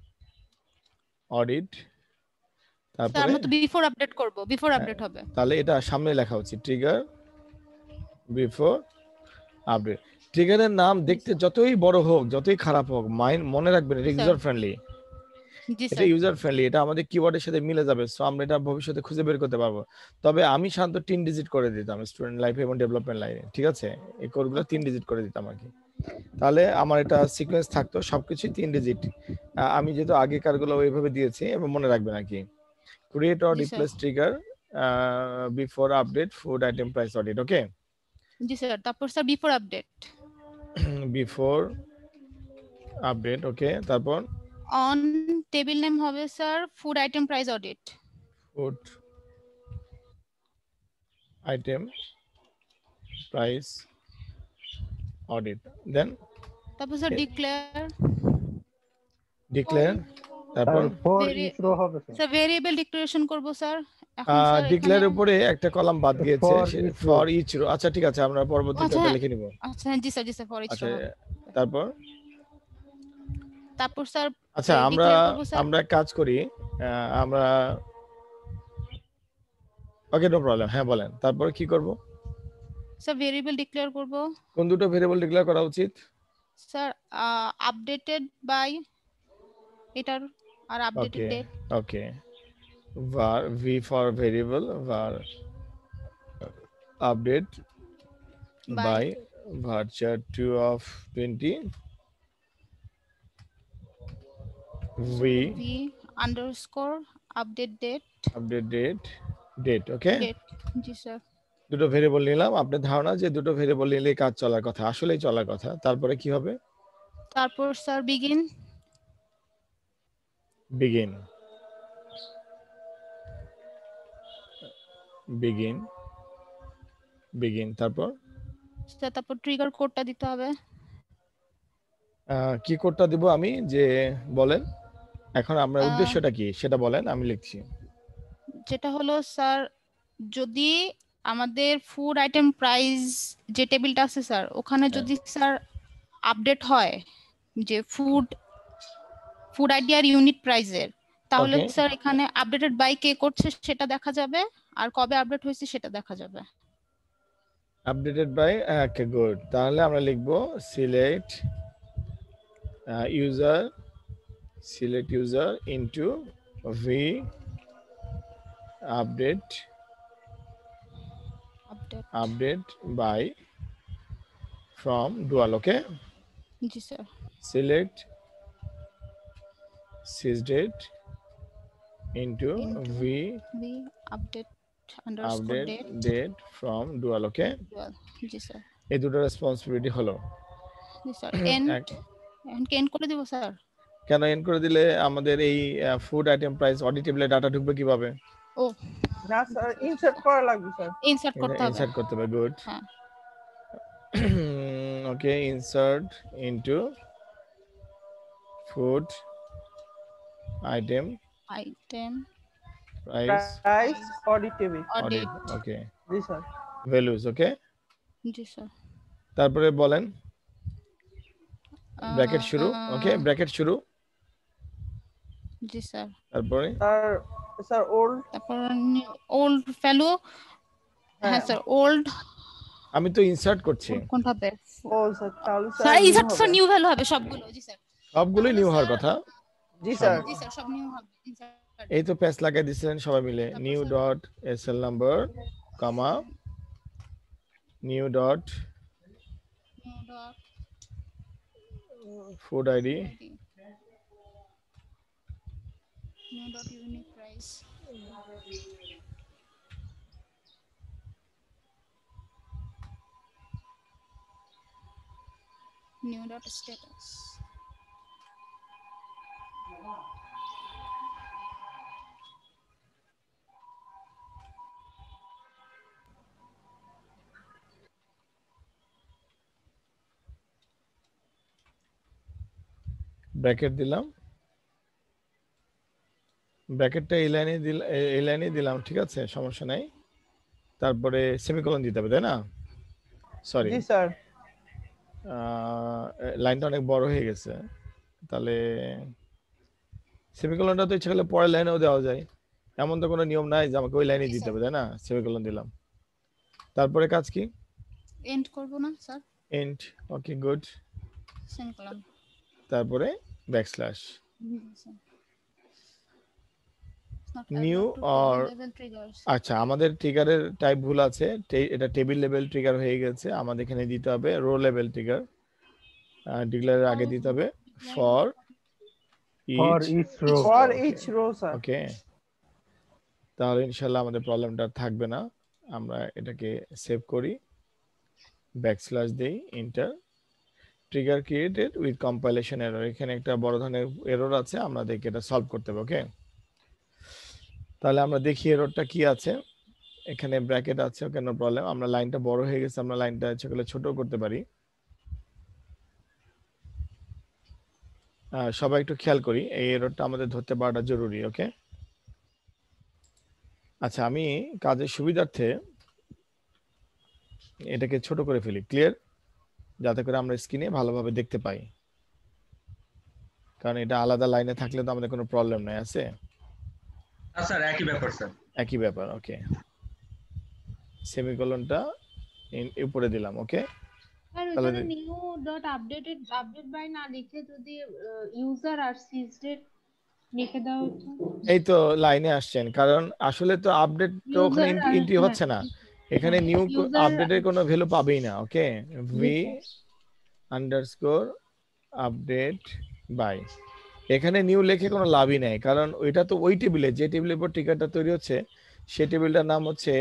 Speaker 1: audit. তারপরে
Speaker 6: আমরা তো বিফোর আপডেট করব, বিফোর আপডেট হবে।
Speaker 1: তাহলে এটা সামনে লেখা উচিত, ট্রিগার বিফোর আপডেট। ট্রিগারের নাম দেখতে যতই বড় হোক, যতই খারাপ হোক, মনে রাখবেন এটা ইউজার ফ্রেন্ডলি। এটা ইউজার ফ্রেন্ডলি, এটা আমাদের কিওয়ার্ডের সাথে মিলে যাবে। সো আমরা এটা ভবিষ্যতে খুঁজে বের করতে পারবো। তবে আমি শান্ত 3 ডিজিট করে দিতাম স্টুডেন্ট লাইফে এবং ডেভেলপমেন্ট লাইনে, ঠিক আছে? এই কোডগুলো 3 ডিজিট করে দিতাম আর কি, তাহলে আমার এটা সিকোয়েন্স থাকতো সবকিছু 3 ডিজিট। আমি যেহেতু আগে কারগুলো ওইভাবে দিয়েছি এবং মনে রাখবেন আর কি। Create or replace trigger before update food item price audit. Okay
Speaker 6: জি স্যার। তারপর sir before update,
Speaker 1: before update. Okay, তারপর
Speaker 6: অন টেবিল নেম হবে sir food item price audit.
Speaker 1: Food item price audit. Then
Speaker 6: তারপর sir
Speaker 1: declare. তারপর
Speaker 8: for each row হবে
Speaker 6: sir variable declaration করব sir.
Speaker 1: ডিক্লেয়ারের উপরে একটা কলাম বাদ গিয়েছে, ফর ইচ রো। আচ্ছা ঠিক আছে, আমরা পরবর্তীতে ওটা লিখে নিব।
Speaker 6: আচ্ছা জি স্যার, জি স্যার, ফর ইচ রো।
Speaker 1: তারপর
Speaker 6: স্যার
Speaker 1: আচ্ছা আমরা কাজ করি, আমরা ওকে নো প্রবলেম। হ্যাঁ বলেন, তারপর কি করব?
Speaker 6: স্যার ভেরিয়েবল ডিক্লেয়ার করব।
Speaker 1: কোন দুটো ভেরিয়েবল ডিক্লেয়ার করা উচিত?
Speaker 6: স্যার আপডেটেড বাই এটার আর updated date.
Speaker 1: Okay, var v for variable var update by varchar2 of 20 v
Speaker 6: underscore update date
Speaker 1: date okay
Speaker 6: জি স্যার
Speaker 1: দুটো ভেরিয়েবল নিলাম আপনার ধারণা যে দুটো ভেরিয়েবল নিলেই কাজ চলার কথা আসলেই চলার কথা তারপরে কি হবে
Speaker 6: তারপর স্যার begin
Speaker 1: তারপর
Speaker 6: স্যার তারপর ট্রিগার কোডটা দিতে হবে
Speaker 1: কি কোডটা দিব আমি যে বলেন এখন আমরা উদ্দেশ্যটা কি সেটা বলেন আমি লিখছি
Speaker 6: যেটা হলো স্যার যদি আমাদের ফুড আইটেম প্রাইস যে টেবিলটা আছে স্যার ওখানে যদি স্যার আপডেট হয় যে ফুড আইডিয়ার ইউনিট প্রাইসের তাহলে স্যার এখানে আপডেটেড বাই কে করছে সেটা দেখা যাবে আর কবে আপডেট হয়েছে সেটা দেখা যাবে
Speaker 1: আপডেটেড বাই ওকে গুড তাহলে আমরা লিখব select user into v update by from dual okay
Speaker 6: জি sir
Speaker 1: select sysdate into v
Speaker 6: update underscore
Speaker 1: date from dual okay
Speaker 6: জি স্যার
Speaker 1: এই দুটো রেসপন্সিবিলিটি হলো
Speaker 6: জি স্যার এন্ড করে দিব স্যার
Speaker 1: কেন এন্ড করে দিলে আমাদের এই ফুড আইটেম প্রাইস অডিট টেবিলে ডাটা ঢুকবে কিভাবে
Speaker 2: ও না স্যার ইনসার্ট করা লাগবে স্যার
Speaker 6: ইনসার্ট করতে হবে
Speaker 1: গুড
Speaker 6: হ্যাঁ
Speaker 1: okay insert into food item
Speaker 2: price audit table
Speaker 1: okay
Speaker 2: জি স্যার
Speaker 1: ভ্যালুস ওকে
Speaker 6: জি স্যার
Speaker 1: তারপরে বলেন ব্র্যাকেট শুরু ওকে ব্র্যাকেট শুরু
Speaker 6: জি স্যার
Speaker 1: তারপরে
Speaker 2: স্যার
Speaker 6: ওল্ড ভ্যালু হ্যাঁ স্যার ওল্ড
Speaker 1: আমি তো ইনসার্ট করছি
Speaker 6: কোনটা হবে
Speaker 2: ও স্যার তাহলে
Speaker 6: sir insert sir new value হবে সবগুলো জি স্যার
Speaker 1: সবগুলোই নিউ হওয়ার কথা
Speaker 2: জি স্যার
Speaker 6: সব নিউ হবে
Speaker 1: এই তো প্যাচ লাগাই দিয়েছিলেন সবাই মিলে new dot SL number comma new dot food ID new dot unique price new dot status bracket দিলাম ব্র্যাকেটটা এই লাইনে দিলাম ঠিক আছে সমস্যা নাই তারপরে সেমিকোলন দিতে হবে তাই না সরি
Speaker 2: জি স্যার
Speaker 1: লাইনটা অনেক বড় হয়ে গেছে তাহলে সেমিকোলনটা তো ইচ্ছা করলে পরের লাইনেও দেওয়া যায় এমন তো কোনো নিয়ম নাই যে আমাকে ওই লাইনে দিতে হবে তাই না সেমিকোলন দিলাম তারপরে কাজ কি
Speaker 6: এন্ড করব না sir
Speaker 1: end okay good
Speaker 6: semicolon
Speaker 1: তারপরে ব্যাকস্ল্যাশ নিউ অর আচ্ছা আমাদের ট্রিগারের টাইপ ভুল আছে এটা টেবিল লেভেল ট্রিগার হয়ে গেছে আমাদের এখানে দিতে হবে রো লেভেল ট্রিগার ডিক্লেয়ারের আগে দিতে হবে for
Speaker 2: each row sir
Speaker 1: okay তাহলে ইনশাআল্লাহ আমাদের প্রবলেমটা থাকবে না আমরা এটাকে সেভ করি ব্যাকস্ল্যাশ দেই enter trigger created with compilation error এখানে একটা বড় ধরনের এরর আছে আমরা দেখি এটা সলভ করতে হবে ওকে তাহলে আমরা দেখি এররটা কি আছে এখানে ব্র্যাকেট আছে ওকে নো প্রবলেম আমরা লাইনটা বড় হয়ে গেছে আমরা লাইনটা ছোট করতে পারি সবাই একটু খেয়াল করি এই এররটা আমাদের ধরতে পারাটা জরুরি ওকে আচ্ছা আমি কাজের সুবিধার্থে এটাকে ছোট করে ফেলি ক্লিয়ার যাতে করে আমরা স্ক্রিনে ভালোভাবে দেখতে পাই কারণ এটা আলাদা লাইনে থাকলে তো আমাদের কোনো প্রবলেম নাই আছে
Speaker 4: স্যার
Speaker 1: একই ব্যাপার ওকে সেমিকোলনটা উপরে দিলাম ওকে
Speaker 7: তাহলে নিউ ডট আপডেট বাই না লিখে যদি ইউজার আর সিসডেট লিখে দাও
Speaker 1: এই তো লাইনে আসছেন কারণ আসলে তো আপডেট তো ওখানে এন্ট্রি হচ্ছে না এখানে নিউ
Speaker 7: User
Speaker 1: আপডেটের কোনো ভ্যালু পাবেই না। ওকে,
Speaker 7: জি
Speaker 1: ভি
Speaker 7: স্যার।
Speaker 1: আন্ডারস্কোর আপডেট বাই, এখানে নিউ লেখে কোনো লাভই নাই, কারণ ওইটা তো ওই টেবিলে, যে টেবিলের উপর ট্রিগারটা তৈরি হচ্ছে সেই টেবিলটার নাম হচ্ছে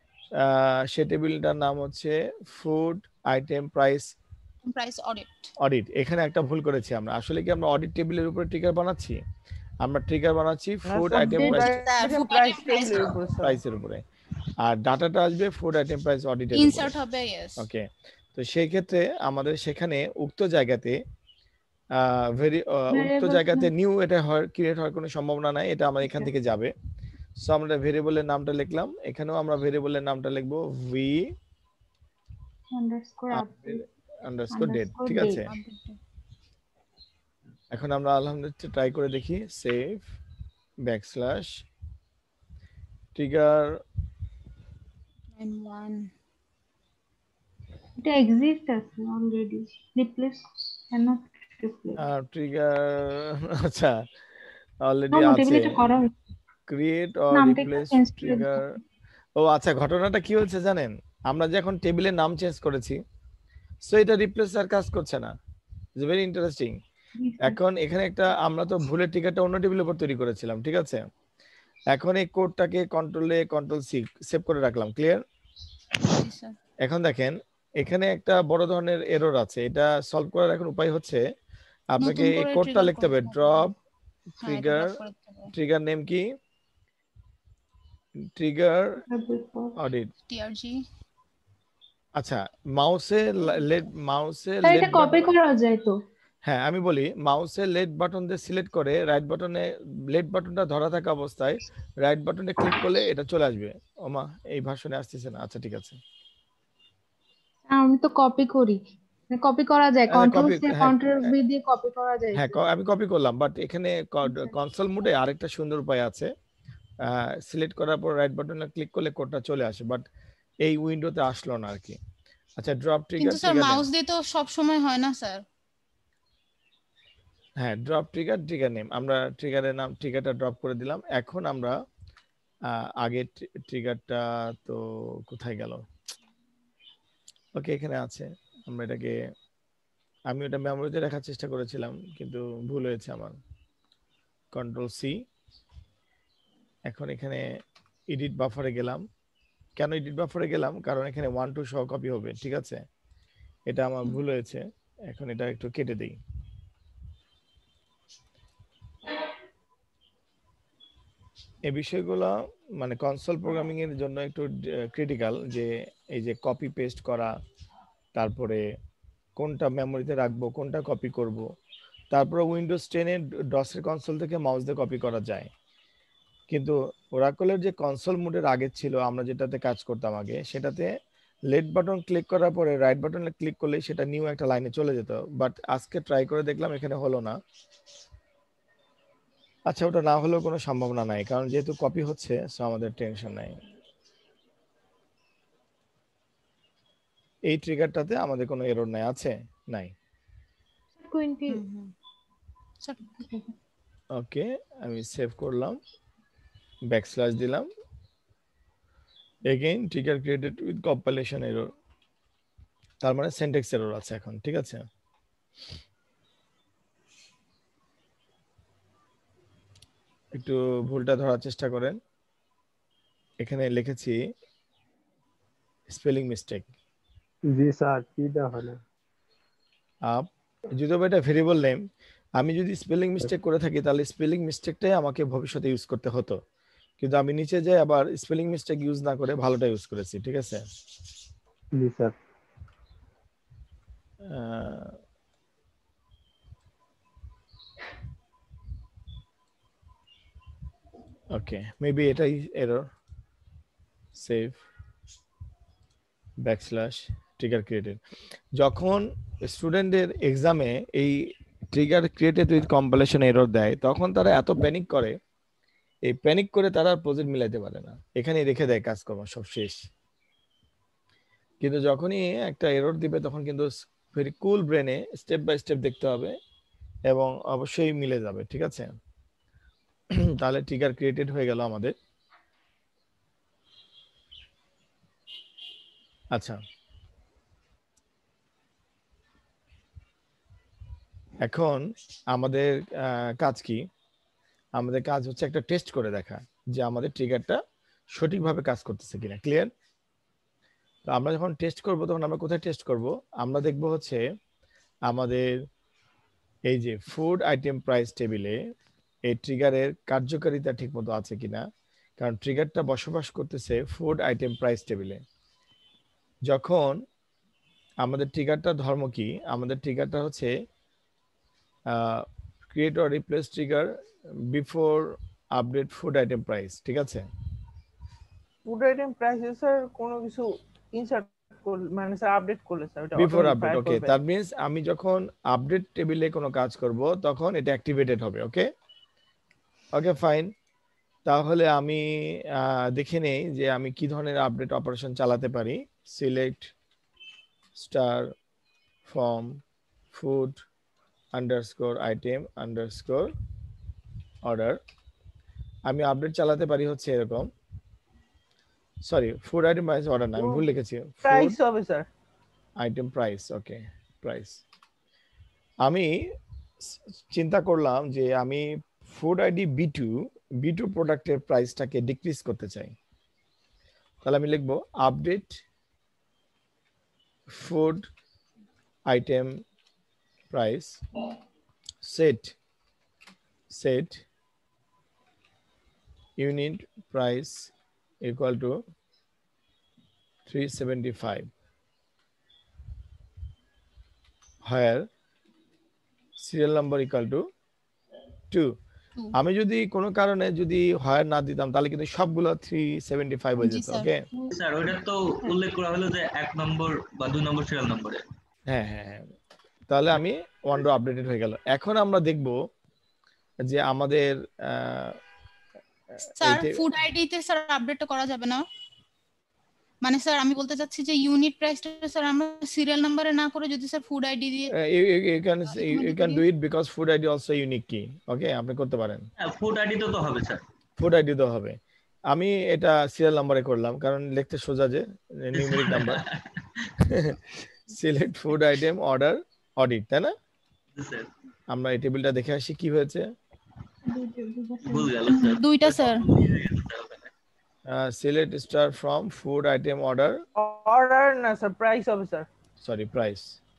Speaker 1: food item price
Speaker 6: audit.
Speaker 1: Audit. এখানে একটা ভুল করেছি আমরা, আসলে কি আমরা অডিট টেবিলের উপরে ট্রিগার বানাচ্ছি? আমরা ট্রিগার বানাচ্ছি
Speaker 2: না
Speaker 1: food
Speaker 2: sir,
Speaker 1: item
Speaker 2: food
Speaker 1: price
Speaker 2: item price টেবিলের উপর স্যার।
Speaker 1: প্রাইসের উপরে, আর ডাটাটা আসবে ফুড আইটেম প্রাইস অডিটের উপরে।
Speaker 6: ইনসার্ট হবে, ইয়েস।
Speaker 1: ওকে, তো সেই ক্ষেত্রে আমাদের সেখানে উক্ত জায়গাতে উক্ত
Speaker 7: Variables
Speaker 1: জায়গাতে
Speaker 7: না।
Speaker 1: নিউ এটা ক্রিয়েট হওয়ার কোনো সম্ভাবনা নাই, এটা আমার এখান থেকে যাবে। সো আমরা ভেরিয়েবলের নামটা লিখলাম, এখানেও আমরা ভেরিয়েবলের নামটা লিখবো ভি আন্ডারস্কোর ডেট, ঠিক আছে। এখন আমরা আলহামদুলিল্লাহ ট্রাই করে দেখি, সেভ ব্যাকস্ল্যাশ ট্রিগার
Speaker 7: এটা এক্সিস্ট আছে already, replace cannot replace।
Speaker 1: Trigger আচ্ছা অলরেডি
Speaker 7: নো
Speaker 1: আছে,
Speaker 7: টেবিল এটা করা হয়েছে,
Speaker 1: ক্রিয়েট অর
Speaker 7: নামটা একটু
Speaker 1: রিপ্লেস
Speaker 7: চেঞ্জ করে
Speaker 1: ট্রিগার।
Speaker 7: দিতে।
Speaker 1: ও আচ্ছা, ঘটনাটা কি হচ্ছে জানেন, আমরা যে এখন টেবিলের নাম চেঞ্জ করেছি, সো এটা রিপ্লেস আর কাজ করছে না। It's very interesting. এখন এখানে একটা আমরা তো ভুলের টিকারটা অন্য টেবিলের উপর তৈরি করেছিলাম, ঠিক আছে। এখন এই কোডটাকে কন্ট্রোল সি সেভ করে রাখলাম, ক্লিয়ার। এখন দেখেন এখানে একটা বড় ধরনের এরর আছে, এটা সলভ করার এখন উপায় হচ্ছে আপনাকে এই কোডটা লিখতে হবে, ড্রপ ট্রিগার, ট্রিগার নেম কি, ট্রিগার অডিট
Speaker 6: টিআরজি।
Speaker 1: আচ্ছা, মাউসে লেট
Speaker 7: এটা কপি করা যায় তো?
Speaker 1: হ্যাঁ আমি বলি, মাউসে লেট বাটন দিয়ে সিলেক্ট করে রাইট বাটনে, লেট বাটনটা ধরা থাকা অবস্থায় রাইট বাটনে ক্লিক করলে এটা চলে আসবে। ওমা এই ভার্সনে আসতেছে না, আচ্ছা ঠিক আছে।
Speaker 7: আমি তো কপি করি, কপি করা যায়, কন্ট্রোল সি
Speaker 1: হ্যাঁ,
Speaker 7: কন্ট্রোল ভি দিয়ে কপি করা যায়।
Speaker 1: হ্যাঁ আমি কপি করলাম, বাট এখানে কনসোল মোডে আরেকটা সুন্দর উপায় আছে, সিলেক্ট করার পর রাইট বাটনে ক্লিক করলে কোডটা চলে আসে, বাট এই উইন্ডোতে আসলো না আর কি। আচ্ছা, ড্রপ ট্রিগার,
Speaker 6: কিন্তু স্যার মাউস দিয়ে তো সব সময় হয় না স্যার।
Speaker 1: হ্যাঁ, ড্রপ ট্রিগার, ট্রিগার নেম, আমরা ট্রিগারের নাম, ট্রিগারটা ড্রপ করে দিলাম। এখন আমরা আগে ট্রিগারটা তো কোথায় গেল, ওকে এখানে আছে, আমরা এটাকে, আমি ওটা মেমোরিতে রাখার চেষ্টা করেছিলাম কিন্তু ভুল হয়েছে আমার, কন্ট্রোল সি। এখন এখানে এডিট বাফারে গেলাম, কেন এডিট বাফারে গেলাম, কারণ এখানে 1 2 সহ কপি হবে, ঠিক আছে, এটা আমার ভুল হয়েছে। এখন এটা একটু কেটে দিই। এই বিষয়গুলো মানে কনসোল প্রোগ্রামিং এর জন্য একটু ক্রিটিক্যাল, যে এই যে কপি পেস্ট করা, তারপরে কোনটা মেমোরিতে রাখবো, কোনটা কপি করব, তারপরে উইন্ডোজ 10 এর ডসের কনসোল থেকে মাউস দিয়ে কপি করা যায়, কিন্তু ওরাকলের যে কনসোল মোডের আগে ছিল, আমরা যেটাতে কাজ করতাম আগে, সেটাতে লেফট বাটন ক্লিক করার পরে রাইট বাটনে ক্লিক করলে সেটা নিউ একটা লাইনে চলে যেত, বাট আজকে ট্রাই করে দেখলাম এখানে হলো না। আচ্ছা, ওটা না হলেও কোনো সম্ভাবনা নাই, কারণ যেহেতু কপি হচ্ছে, সো আমাদের টেনশন নাই। এই ট্রিগারটাতে আমাদের কোনো এরর নাই, আছে নাই। ওকে, আমি সেভ করলাম, ব্যাকস্ল্যাশ দিলাম, again trigger created with compilation error, তার মানে সিনট্যাক্স এরর আছে এখন, ঠিক আছে। একটু ভুলটা ধরার চেষ্টা করেন, এখানে লিখেছি স্পেলিং মিস্টেক।
Speaker 8: জি স্যার, কি দেওয়া হলো?
Speaker 1: আপ যদি এটা ভেরিয়েবল নেম, আমি যদি স্পেলিং মিস্টেক করে থাকি তাহলে স্পেলিং মিস্টেকটাই আমাকে ভবিষ্যতে ইউজ করতে হতো, কিন্তু আমি নিচে যাই আবার স্পেলিং মিস্টেক ইউজ না করে ভালোটা ইউজ করেছি, ঠিক আছে।
Speaker 8: জি স্যার।
Speaker 1: ওকে, মেবি এটাই error, save backslash trigger created. যখন স্টুডেন্টদের এক্সামে এই trigger created with compilation error দেয়, তখন তারা এত প্যানিক করে, এই প্যানিক করে তারা প্রজেক্ট মিলাইতে পারে না, এখানেই রেখে দেয় কাজকর্ম সব শেষ। কিন্তু যখনই একটা এরর দিবে তখন কিন্তু ভেরি কুল ব্রেনে স্টেপ বাই স্টেপ দেখতে হবে এবং অবশ্যই মিলে যাবে, ঠিক আছে। তাহলে ট্রিগার ক্রিয়েটেড হয়ে গেল আমাদের। আচ্ছা, এখন আমাদের কাজ কি? আমাদের কাজ হচ্ছে একটা টেস্ট করে দেখা যে আমাদের ট্রিগারটা সঠিকভাবে কাজ করতেছে কিনা। ক্লিয়ার? তো আমরা যখন টেস্ট করব তখন আমরা কোথায় টেস্ট করব? আমরা দেখব হচ্ছে আমাদের এই যে ফুড আইটেম প্রাইস টেবিলে এই ট্রিগারের কার্যকারিতা ঠিকমতো আছে কিনা, কারণ ট্রিগারটা বসবাস করতেছে ফুড আইটেম প্রাইস টেবিলে। যখন আমাদের ট্রিগারটা ধর্ম কি? আমাদের ট্রিগারটা হচ্ছে create or replace trigger before update food item price. ঠিক আছে?
Speaker 2: ফুড আইটেম প্রাইসে স্যার কোনো কিছু ইনসার্ট করলে মানে স্যার আপডেট করলে স্যার এটা
Speaker 1: before
Speaker 2: automatic
Speaker 1: update,
Speaker 2: fire
Speaker 1: okay.
Speaker 2: করবে।
Speaker 1: দ্যাট মিন্স আমি যখন আপডেট টেবিলে কোনো কাজ করব তখন এটা অ্যাক্টিভেটেড হবে। Okay, okay, fine. তাহলে আমি দেখে নেই যে আমি কি ধরনের আপডেট অপারেশন চালাতে পারি। Select star from food underscore item underscore order. আমি আপডেট চালাতে পারি হচ্ছে এরকম, sorry food item price order না, আমি ভুল লিখেছি, ফুড
Speaker 2: প্রাইস হবে sir.
Speaker 1: Item price, okay, price. আমি চিন্তা করলাম যে আমি ফুড আইডি B2 প্রোডাক্টের প্রাইসটাকে ডিক্রিজ করতে চাই। তাহলে আমি লিখব update food item price set unit price equal to 375 where serial number equal to 2। আমি যদি কোনো কারণে যদি হায়ার না দিতাম তাহলে কিন্তু সবগুলো 375 হয়ে
Speaker 6: জি
Speaker 1: যেত।
Speaker 6: স্যার।
Speaker 1: ওকে,
Speaker 4: স্যার ওইটা তো উল্লেখ করা হলো যে 1 নম্বর বা 2 নম্বর সিরিয়াল নম্বরে।
Speaker 1: হ্যাঁ হ্যাঁ হ্যাঁ, তাহলে আমি ওয়ান রো আপডেটেড হয়ে গেল। এখন আমরা দেখব যে আমাদের
Speaker 6: স্যার ফুড আইডিতে স্যার আপডেটটা করা যাবে না? মানে স্যার আমি বলতে চাচ্ছি যে ইউনিট প্রাইসটা স্যার আমরা সিরিয়াল নাম্বারে না করে যদি স্যার ফুড আইডি দিয়ে
Speaker 1: you can do it because food ID also unique key। Okay, আপনি করতে পারেন।
Speaker 4: হ্যাঁ ফুড আইডি তো হবে স্যার।
Speaker 1: ফুড আইডি তো হবে। আমি এটা সিরিয়াল নাম্বারে করলাম কারণ লিখতে সোজা যে numeric number. Select food item order audit, তাই না?
Speaker 4: স্যার
Speaker 1: আমরা এই টেবিলটা দেখে আসি কি হয়েছে।
Speaker 4: ভুল গেল স্যার।
Speaker 6: দুইটা sir.
Speaker 1: Select star from food item order,
Speaker 2: order না স্যার, প্রাইস হবে স্যার।
Speaker 1: Sorry price.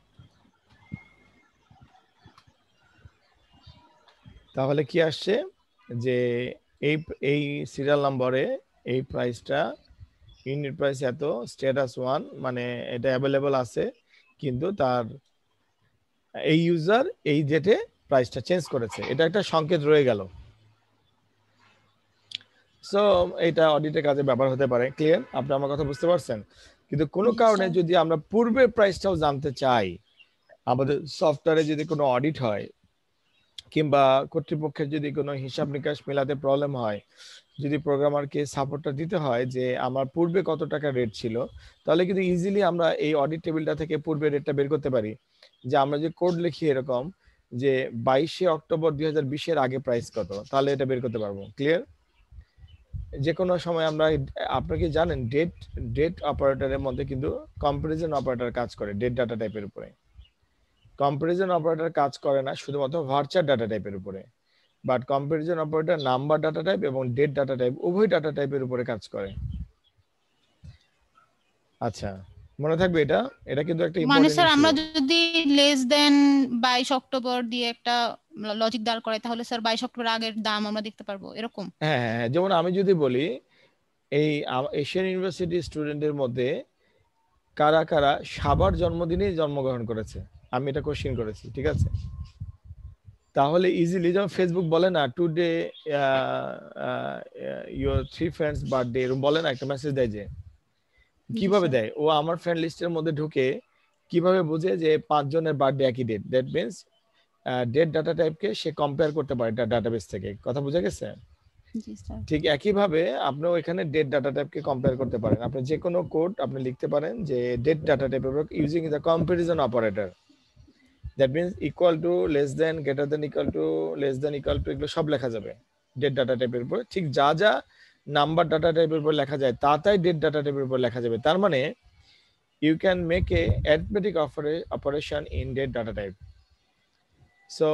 Speaker 1: তাহলে কি আসছে যে এই সিরিয়াল নম্বরে এই প্রাইসটা ইউনিট প্রাইস এত, স্ট্যাটাস 1, মানে এটা অ্যাভেলেবল আছে কিন্তু তার এই ইউজার এই ডেটে প্রাইসটা চেঞ্জ করেছে, এটা একটা সংকেত রয়ে গেল। সো এটা অডিটের কাজে ব্যবহার হতে পারে। ক্লিয়ার? আপনি আমার কথা বুঝতে পারছেন? কিন্তু কোনো কারণে যদি আমরা পূর্বের প্রাইসটাও জানতে চাই, আমাদের সফটওয়্যারে যদি কোনো অডিট হয় কিংবা কর্তৃপক্ষের যদি কোনো হিসাব নিকাশ মেলাতে প্রবলেম হয়, যদি প্রোগ্রামারকে সাপোর্টটা দিতে হয় যে আমার পূর্বে কত টাকা রেট ছিল, তাহলে কিন্তু ইজিলি আমরা এই অডিট টেবিলটা থেকে পূর্বের রেটটা বের করতে পারি। যে আমরা যে কোড লিখি এরকম যে 22 অক্টোবর 2020 এর আগে প্রাইস কত, তাহলে এটা বের করতে পারবো। ক্লিয়ার? যে কোনো সময় আমরা, আপনি কি জানেন ডেট অপারেটরের মধ্যে কিন্তু কম্পারিজন অপারেটর কাজ করে ডেট ডাটা টাইপের উপরে। কম্পারিজন অপারেটর কাজ করে না শুধুমাত্র ভার্চুয়াল ডাটা টাইপের উপরে, but comparison operator number data type এবং ডেট ডাটা টাইপ উভয় ডাটা টাইপের উপরে কাজ করে। আচ্ছা, মনে থাকবে এটা, এটা কিন্তু একটা
Speaker 6: মানে
Speaker 1: ইম্পর্টেন্ট
Speaker 6: স্যার আমরা
Speaker 1: ইস্যু।
Speaker 6: যদি লেস দেন 22 অক্টোবর দিয়ে একটা লজিক দাঁড় করাই তাহলে স্যার 22 অক্টোবর আগের দাম আমরা দেখতে পারবো এরকম?
Speaker 1: হ্যাঁ হ্যাঁ হ্যাঁ, যেমন আমি যদি বলি এই এশিয়ান ইউনিভার্সিটি স্টুডেন্টের মধ্যে কারা কারা সাবার জন্মদিনে জন্মগ্রহণ করেছে, আমি এটা কোশ্চেন করেছি, ঠিক আছে? তাহলে ইজিলি যেমন ফেসবুক বলে না টুডে ইউর 3 ফ্রেন্ডস বার্থডে, এরকম বলে না, একটা মেসেজ দেয়। যে কিভাবে দেয়, ও আমার ফ্রেন্ড লিস্টের মধ্যে ঢুকে কিভাবে বুঝে যে 5 জনের বার্থডে একই date, that means date data টাইপকে সে কম্পেয়ার করতে পারে ডাটাবেস থেকে। কথা বুঝা গেছে?
Speaker 6: জি স্যার।
Speaker 1: ঠিক একইভাবে আপনিও এখানে ডেট ডাটা টাইপকে কম্পেয়ার করতে পারেন। আপনি যে কোনো কোড আপনি লিখতে পারেন যে date data type using the comparison operator, that means equal to, less than, greater than, equal to, less than, equal to, এগুলো সব লেখা যাবে ডেট ডাটা টাইপের উপর। ঠিক যা যা নাম্বার ডাটা টাইপের উপর লেখা যায় তা তাই ডেট ডাটা টাইপের উপর লেখা যাবে। তার মানে you can make a arithmetic operation in date data type. So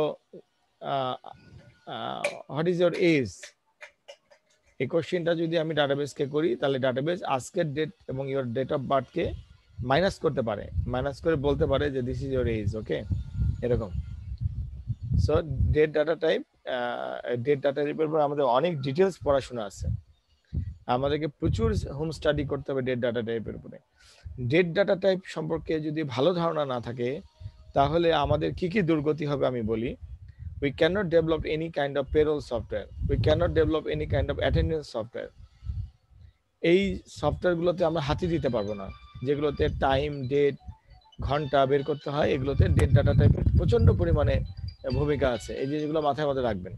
Speaker 1: what is your age? এই কোশ্চেনটা যদি আমি ডাটাবেসকে করি তাহলে ডাটাবেস আজকের ডেট এবং ইওর ডেট অফ বার্থকে মাইনাস করতে পারে, মাইনাস করে বলতে পারে যে this is your age. Okay, এরকম। সো ডেট ডাটা টাইপের উপর আমাদের অনেক ডিটেলস পড়াশোনা আছে, আমাদেরকে প্রচুর হোম স্টাডি করতে হবে ডেট ডাটা টাইপের উপরে। ডেট ডাটা টাইপ সম্পর্কে যদি ভালো ধারণা না থাকে তাহলে আমাদের কি কি দুর্গতি হবে আমি বলি। We cannot develop any kind of payroll software. We cannot develop any kind of attendance software. এই সফটওয়্যারগুলোতে আমরা হাতি দিতে পারবো না, যেগুলোতে টাইম, ডেট, ঘন্টা বের করতে হয়, এগুলোতে ডেট ডাটা টাইপের প্রচন্ড পরিমাণে ভূমিকা আছে। এই জিনিসগুলো মাথায় মধ্যে রাখবেন।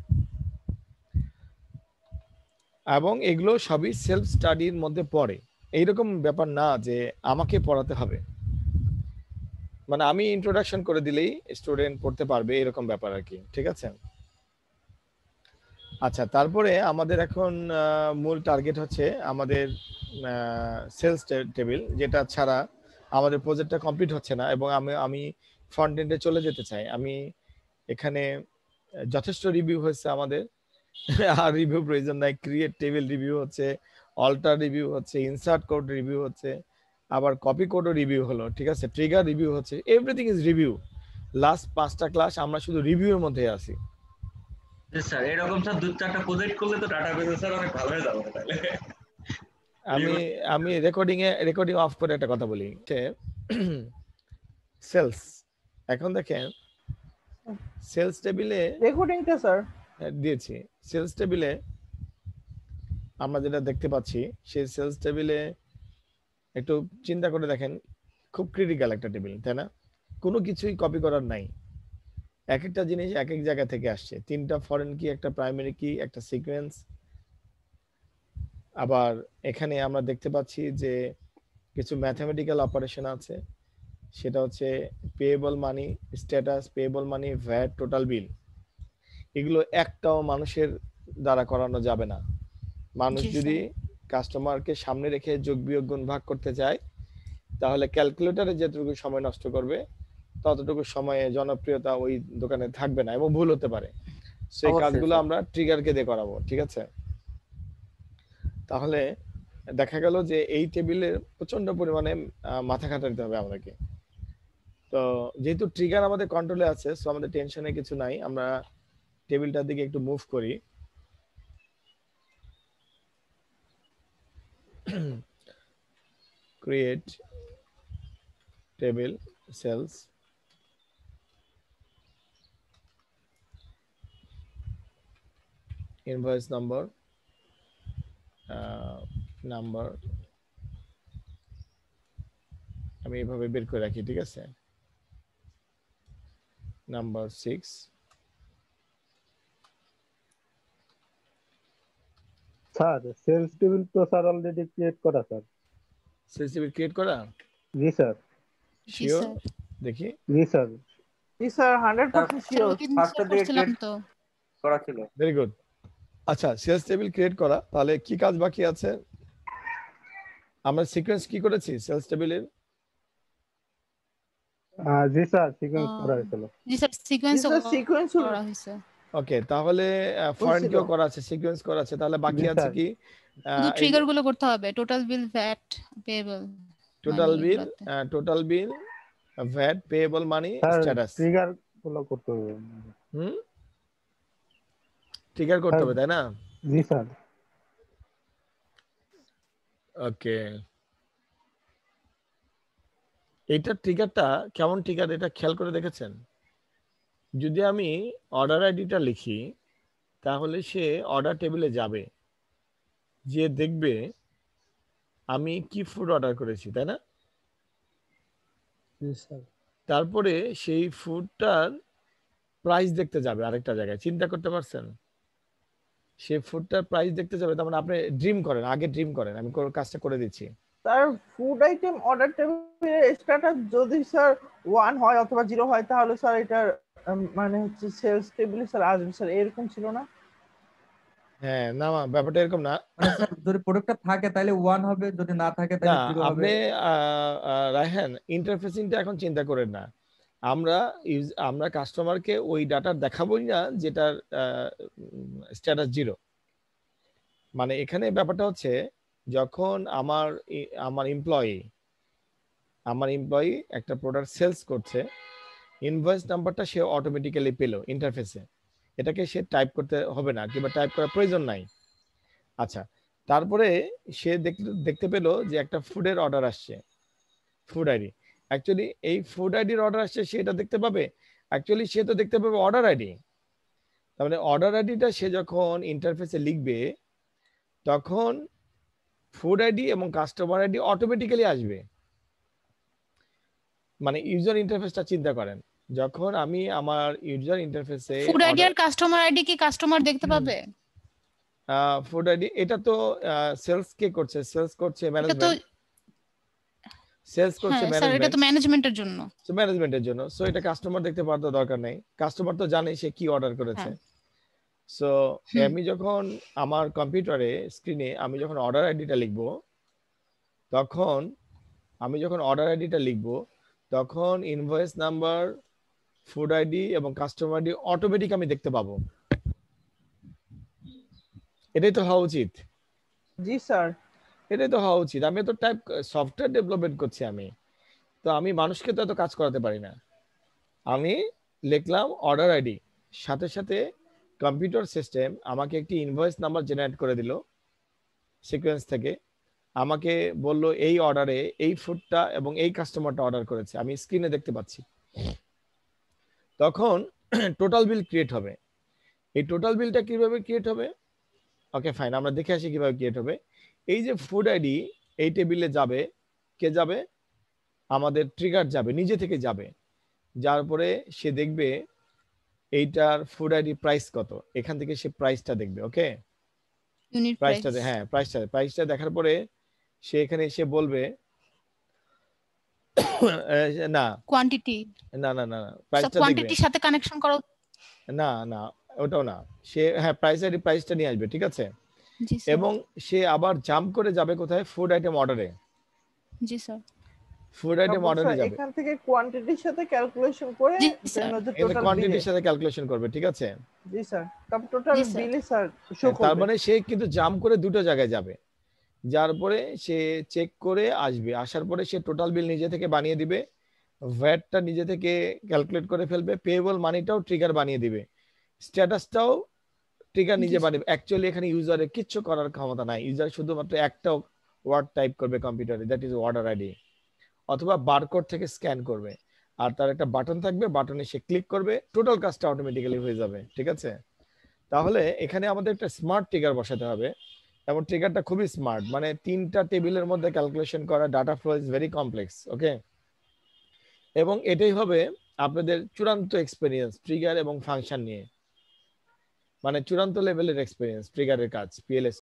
Speaker 1: এবং এগুলো সবই সেলফ স্টাডির মধ্যে পড়ে, এইরকম ব্যাপার না যে আমাকে পড়াতে হবে, মানে আমি ইন্ট্রোডাকশন করে দিলেই স্টুডেন্ট পড়তে পারবে এরকম ব্যাপার আর কি। ঠিক আছে, আচ্ছা। তারপরে আমাদের এখন মূল টার্গেট হচ্ছে আমাদের সেলস টেবিল, যেটা ছাড়া আমাদের প্রজেক্টটা কমপ্লিট হচ্ছে না এবং আমি ফ্রন্ট এন্ডে চলে যেতে চাই। আমি এখানে যথেষ্ট রিভিউ হয়েছে আমাদের, আর রিভিউ প্রয়োজন নাই। ক্রিয়েট টেবিল রিভিউ হচ্ছে, অল্টার রিভিউ হচ্ছে, ইনসার্ট কোড রিভিউ হচ্ছে, আবার কপি কোডও রিভিউ হলো। ঠিক আছে, ট্রিগার রিভিউ হচ্ছে, এভরিথিং ইজ রিভিউ। লাস্ট 5টা ক্লাস আমরা শুধু রিভিউর মধ্যে আছি।
Speaker 4: স্যার এরকম স্যার 2-4টা প্রজেক্ট করলে তো ডাটাবেসে স্যার অনেক ভালো হয়ে যাবে তাহলে।
Speaker 1: আমি রেকর্ডিং অফ করে একটা কথা বলি। সেলস, এখন দেখেন সেলস টেবিলে
Speaker 2: রেকর্ডিংটা স্যার
Speaker 1: দিয়েছি। সেলস টেবিলে আমরা যেটা দেখতে পাচ্ছি, সেই সেলস টেবিলে একটু চিন্তা করে দেখেন, খুব ক্রিটিক্যাল একটা টেবিল, তাই না? কোনো কিছুই কপি করার নাই, এক একটা জিনিস এক এক জায়গা থেকে আসছে। 3টা ফরেন কি, একটা প্রাইমারি কি, একটা সিকোয়েন্স। আবার এখানে আমরা দেখতে পাচ্ছি যে কিছু ম্যাথমেটিক্যাল অপারেশন আছে, সেটা হচ্ছে payable money, status, payable money, VAT, total bill. এগুলো একটাও মানুষের দ্বারা করানো যাবে না। মানুষ যদি কাস্টমারকে সামনে রেখে যোগ বিয়োগ গুণ ভাগ করতে চায় তাহলে ক্যালকুলেটরে যেটুকু সময় নষ্ট করবে ততটুকু সময়ে জনপ্রিয়তা ওই দোকানে থাকবে না এবং ভুল হতে পারে। সেই কাজগুলো আমরা ট্রিগারকে দিয়ে করাবো। ঠিক আছে, তাহলে দেখা গেল যে এই টেবিলে প্রচন্ড পরিমাণে মাথা খাটাতে হবে আমাদেরকে। তো যেহেতু ট্রিগার আমাদের কন্ট্রোলে আছে, সো আমাদের টেনশনে কিছু নাই। আমরা টেবিলটার দিকে একটু মুভ করি। Create table sales, invoice number, আমি এইভাবে বের করে রাখি। ঠিক আছে, নাম্বার 6,
Speaker 8: স্যার সেলস টেবিল তো স্যার অলরেডি ক্রিয়েট করা স্যার।
Speaker 1: সেলস টেবিল ক্রিয়েট করা?
Speaker 8: জি স্যার।
Speaker 1: শিওর? দেখি।
Speaker 8: জি স্যার।
Speaker 2: জি স্যার 100% শিওর।
Speaker 4: ফার্স্টে দিয়ে ক্রিয়েট করা ছিল।
Speaker 1: Very good. আচ্ছা, সেলস টেবিল ক্রিয়েট করা, তাহলে কি কাজ বাকি আছে? আমরা সিকোয়েন্স কি করেছি সেলস টেবিলের?
Speaker 8: জি স্যার সিকোয়েন্স করা হয়েছিল।
Speaker 6: জি স্যার সিকোয়েন্স
Speaker 2: সিকোয়েন্স
Speaker 6: করা হয়েছে।
Speaker 1: ওকে, তাহলে ফরেন কিও করা আছে, সিকোয়েন্স করা আছে, তাহলে বাকি আছে কি?
Speaker 6: শুধু ট্রিগার গুলো করতে হবে, total bill, VAT, payable.
Speaker 1: Total bill, VAT, payable money, status.
Speaker 8: Trigger গুলো করতে হবে।
Speaker 1: ট্রিগার করতে হবে, তাই না?
Speaker 8: জি স্যার।
Speaker 1: ওকে, এইটা ট্রিগারটা কেমন ট্রিগার এটা খেয়াল করে দেখেছেন? যদি আমি অর্ডার আইডিটা লিখি তাহলে সে অর্ডার টেবিলে যাবে, যে দেখবে আমি কি ফুড অর্ডার করেছি, তাই না? তারপরে সেই ফুডটার প্রাইস দেখতে যাবে আরেকটা জায়গায়। চিন্তা করতে পারছেন? সেই ফুডটার প্রাইস দেখতে যাবে, তার মানে আপনি ড্রিম করেন, আগে ড্রিম করেন। আমি কাজটা করে দিচ্ছি।
Speaker 2: স্যার ফুড আইটেম অর্ডার টেবিলে স্ট্যাটাস যদি স্যার 1 হয় অথবা 0 হয় তাহলে স্যার এটার মানে হচ্ছে সেলস টেবিলে স্যার আসবে স্যার, এরকম ছিল না?
Speaker 1: হ্যাঁ না ব্যাপারটা এরকম না।
Speaker 9: মানে স্যার যদি প্রোডাক্টটা থাকে তাহলে 1 হবে, যদি না থাকে
Speaker 1: না
Speaker 9: তাহলে 0 হবে।
Speaker 1: আপনি রায়হান ইন্টারফেসিংটা এখন চিন্তা করেন না। আমরা কাস্টমারকে ওই ডাটা দেখাবোই না যেটার স্ট্যাটাস 0। মানে এখানে ব্যাপারটা হচ্ছে যখন আমার এমপ্লয়ি একটা প্রোডাক্ট সেলস করছে, ইনভয়েস নাম্বারটা সে অটোমেটিক্যালি পেল ইন্টারফেসে, এটাকে সে টাইপ করতে হবে না কিংবা টাইপ করার প্রয়োজন নাই। আচ্ছা, তারপরে সে দেখতে পেল যে একটা ফুডের অর্ডার আসছে, ফুড আইডি। অ্যাকচুয়ালি এই ফুড আইডির অর্ডার আসছে সে এটা দেখতে পাবে, অ্যাকচুয়ালি সে তো দেখতে পাবে অর্ডার আইডি। তার মানে অর্ডার আইডিটা সে যখন ইন্টারফেসে লিখবে তখন ফুড আইডি এবং কাস্টমার আইডি অটোমেটিক্যালি আসবে। মানে ইউজার ইন্টারফেসটা চিন্তা করেন, যখন আমি আমার ইউজার ইন্টারফেসে
Speaker 6: ফুড আইডি আর কাস্টমার আইডি কি কাস্টমার দেখতে পাবে?
Speaker 1: ফুড আইডি এটা তো সেলস কে করছে, সেলস করছে ম্যানেজমেন্ট, সেলস করছে
Speaker 6: স্যার এটা তো ম্যানেজমেন্টের জন্য,
Speaker 1: সো ম্যানেজমেন্টের জন্য। সো এটা কাস্টমার দেখতে পাওয়ার তো দরকার নেই, কাস্টমার তো জানে সে কি অর্ডার করেছে। সো আমি যখন আমার কম্পিউটারে স্ক্রিনে আমি যখন অর্ডার আইডিটা লিখবো, তখন ইনভয়েস নাম্বার, ফুড আইডি এবং কাস্টমার আইডি অটোমেটিক আমি দেখতে পাবো। এটাই তো হওয়া উচিত।
Speaker 2: জি স্যার,
Speaker 1: এটাই তো হওয়া উচিত। আমি তো টাইপ সফটওয়্যার ডেভেলপমেন্ট করছি, তো আমি মানুষকে তো এত কাজ করাতে পারি না। আমি লিখলাম অর্ডার আইডি, সাথে সাথে কম্পিউটার সিস্টেম আমাকে একটি ইনভয়েস নাম্বার জেনারেট করে দিল সিকোয়েন্স থেকে, আমাকে বলল এই অর্ডারে এই ফুডটা এবং এই কাস্টমারটা অর্ডার করেছে, আমি স্ক্রিনে দেখতে পাচ্ছি। তখন টোটাল বিল ক্রিয়েট হবে। এই টোটাল বিলটা কিভাবে ক্রিয়েট হবে? ওকে ফাইন, আমরা দেখে আসি কিভাবে ক্রিয়েট হবে। এই যে ফুড আইডি এই টেবিলে যাবে, কে যাবে? আমাদের ট্রিগার যাবে, নিজে থেকে যাবে। যার পরে সে দেখবে এইটার ফুড আইডি প্রাইস কত, এখান থেকে সে প্রাইসটা দেখবে। ওকে,
Speaker 6: ইউনিট
Speaker 1: প্রাইসটা হ্যাঁ প্রাইসটা দেখার পরে সে এখানে এসে বলবে না
Speaker 6: কোয়ান্টিটি,
Speaker 1: না না না প্রাইসটা
Speaker 6: কোয়ান্টিটির সাথে কানেকশন করো।
Speaker 1: না ওটাও না, সে হ্যাঁ প্রাইসটা নিয়ে আসবে, ঠিক আছে। এবং সে আবার জাম্প করে যাবে কোথায়? ফুড আইটেম অর্ডারে।
Speaker 6: জি স্যার,
Speaker 1: ফুড আইটেম অর্ডারে যাবে,
Speaker 2: এখান থেকে কোয়ান্টিটির সাথে ক্যালকুলেশন করে
Speaker 1: কোয়ান্টিটির সাথে ক্যালকুলেশন করবে, ঠিক আছে।
Speaker 2: জি স্যার, তারপর টোটাল বিলে স্যার শো করবে।
Speaker 1: তার মানে সে কিন্তু জাম্প করে দুটো জায়গায় যাবে, যার পরে সে চেক করে আসবে, আসার পরে সে টোটাল বিল নিজে থেকে বানিয়ে দিবে, ভ্যাটটা নিজে থেকে ক্যালকুলেট করে ফেলবে, পেয়েবল মানিটাও ট্রিগার বানিয়ে দিবে, স্ট্যাটাসটাও ট্রিগার নিজে বানিয়ে। অ্যাকচুয়ালি এখানে ইউজারের কিচ্ছু করার ক্ষমতা নাই, ইউজার শুধুমাত্র একটা ওয়ার্ড টাইপ করবে কম্পিউটারে, দ্যাট ইজ অর্ডার আইডি, অথবা বারকোড থেকে স্ক্যান করবে, আর তার একটা বাটন থাকবে, বাটনে সে ক্লিক করবে, টোটাল কাজটা অটোমেটিক্যালি হয়ে যাবে, ঠিক আছে। তাহলে এখানে আমাদের একটা স্মার্ট ট্রিগার বসাতে হবে, এবং ট্রিগারটা খুবই স্মার্ট, মানে 3টা টেবিলের মধ্যে ক্যালকুলেশন করা, data flow is very complex. Okay, এবং এটাই হবে আপনাদের চূড়ান্ত এক্সপেরিয়েন্স ট্রিগার এবং ফাংশন নিয়ে, মানে চূড়ান্ত লেভেলের এক্সপেরিয়েন্স ট্রিগারের কাজ, পিএলএস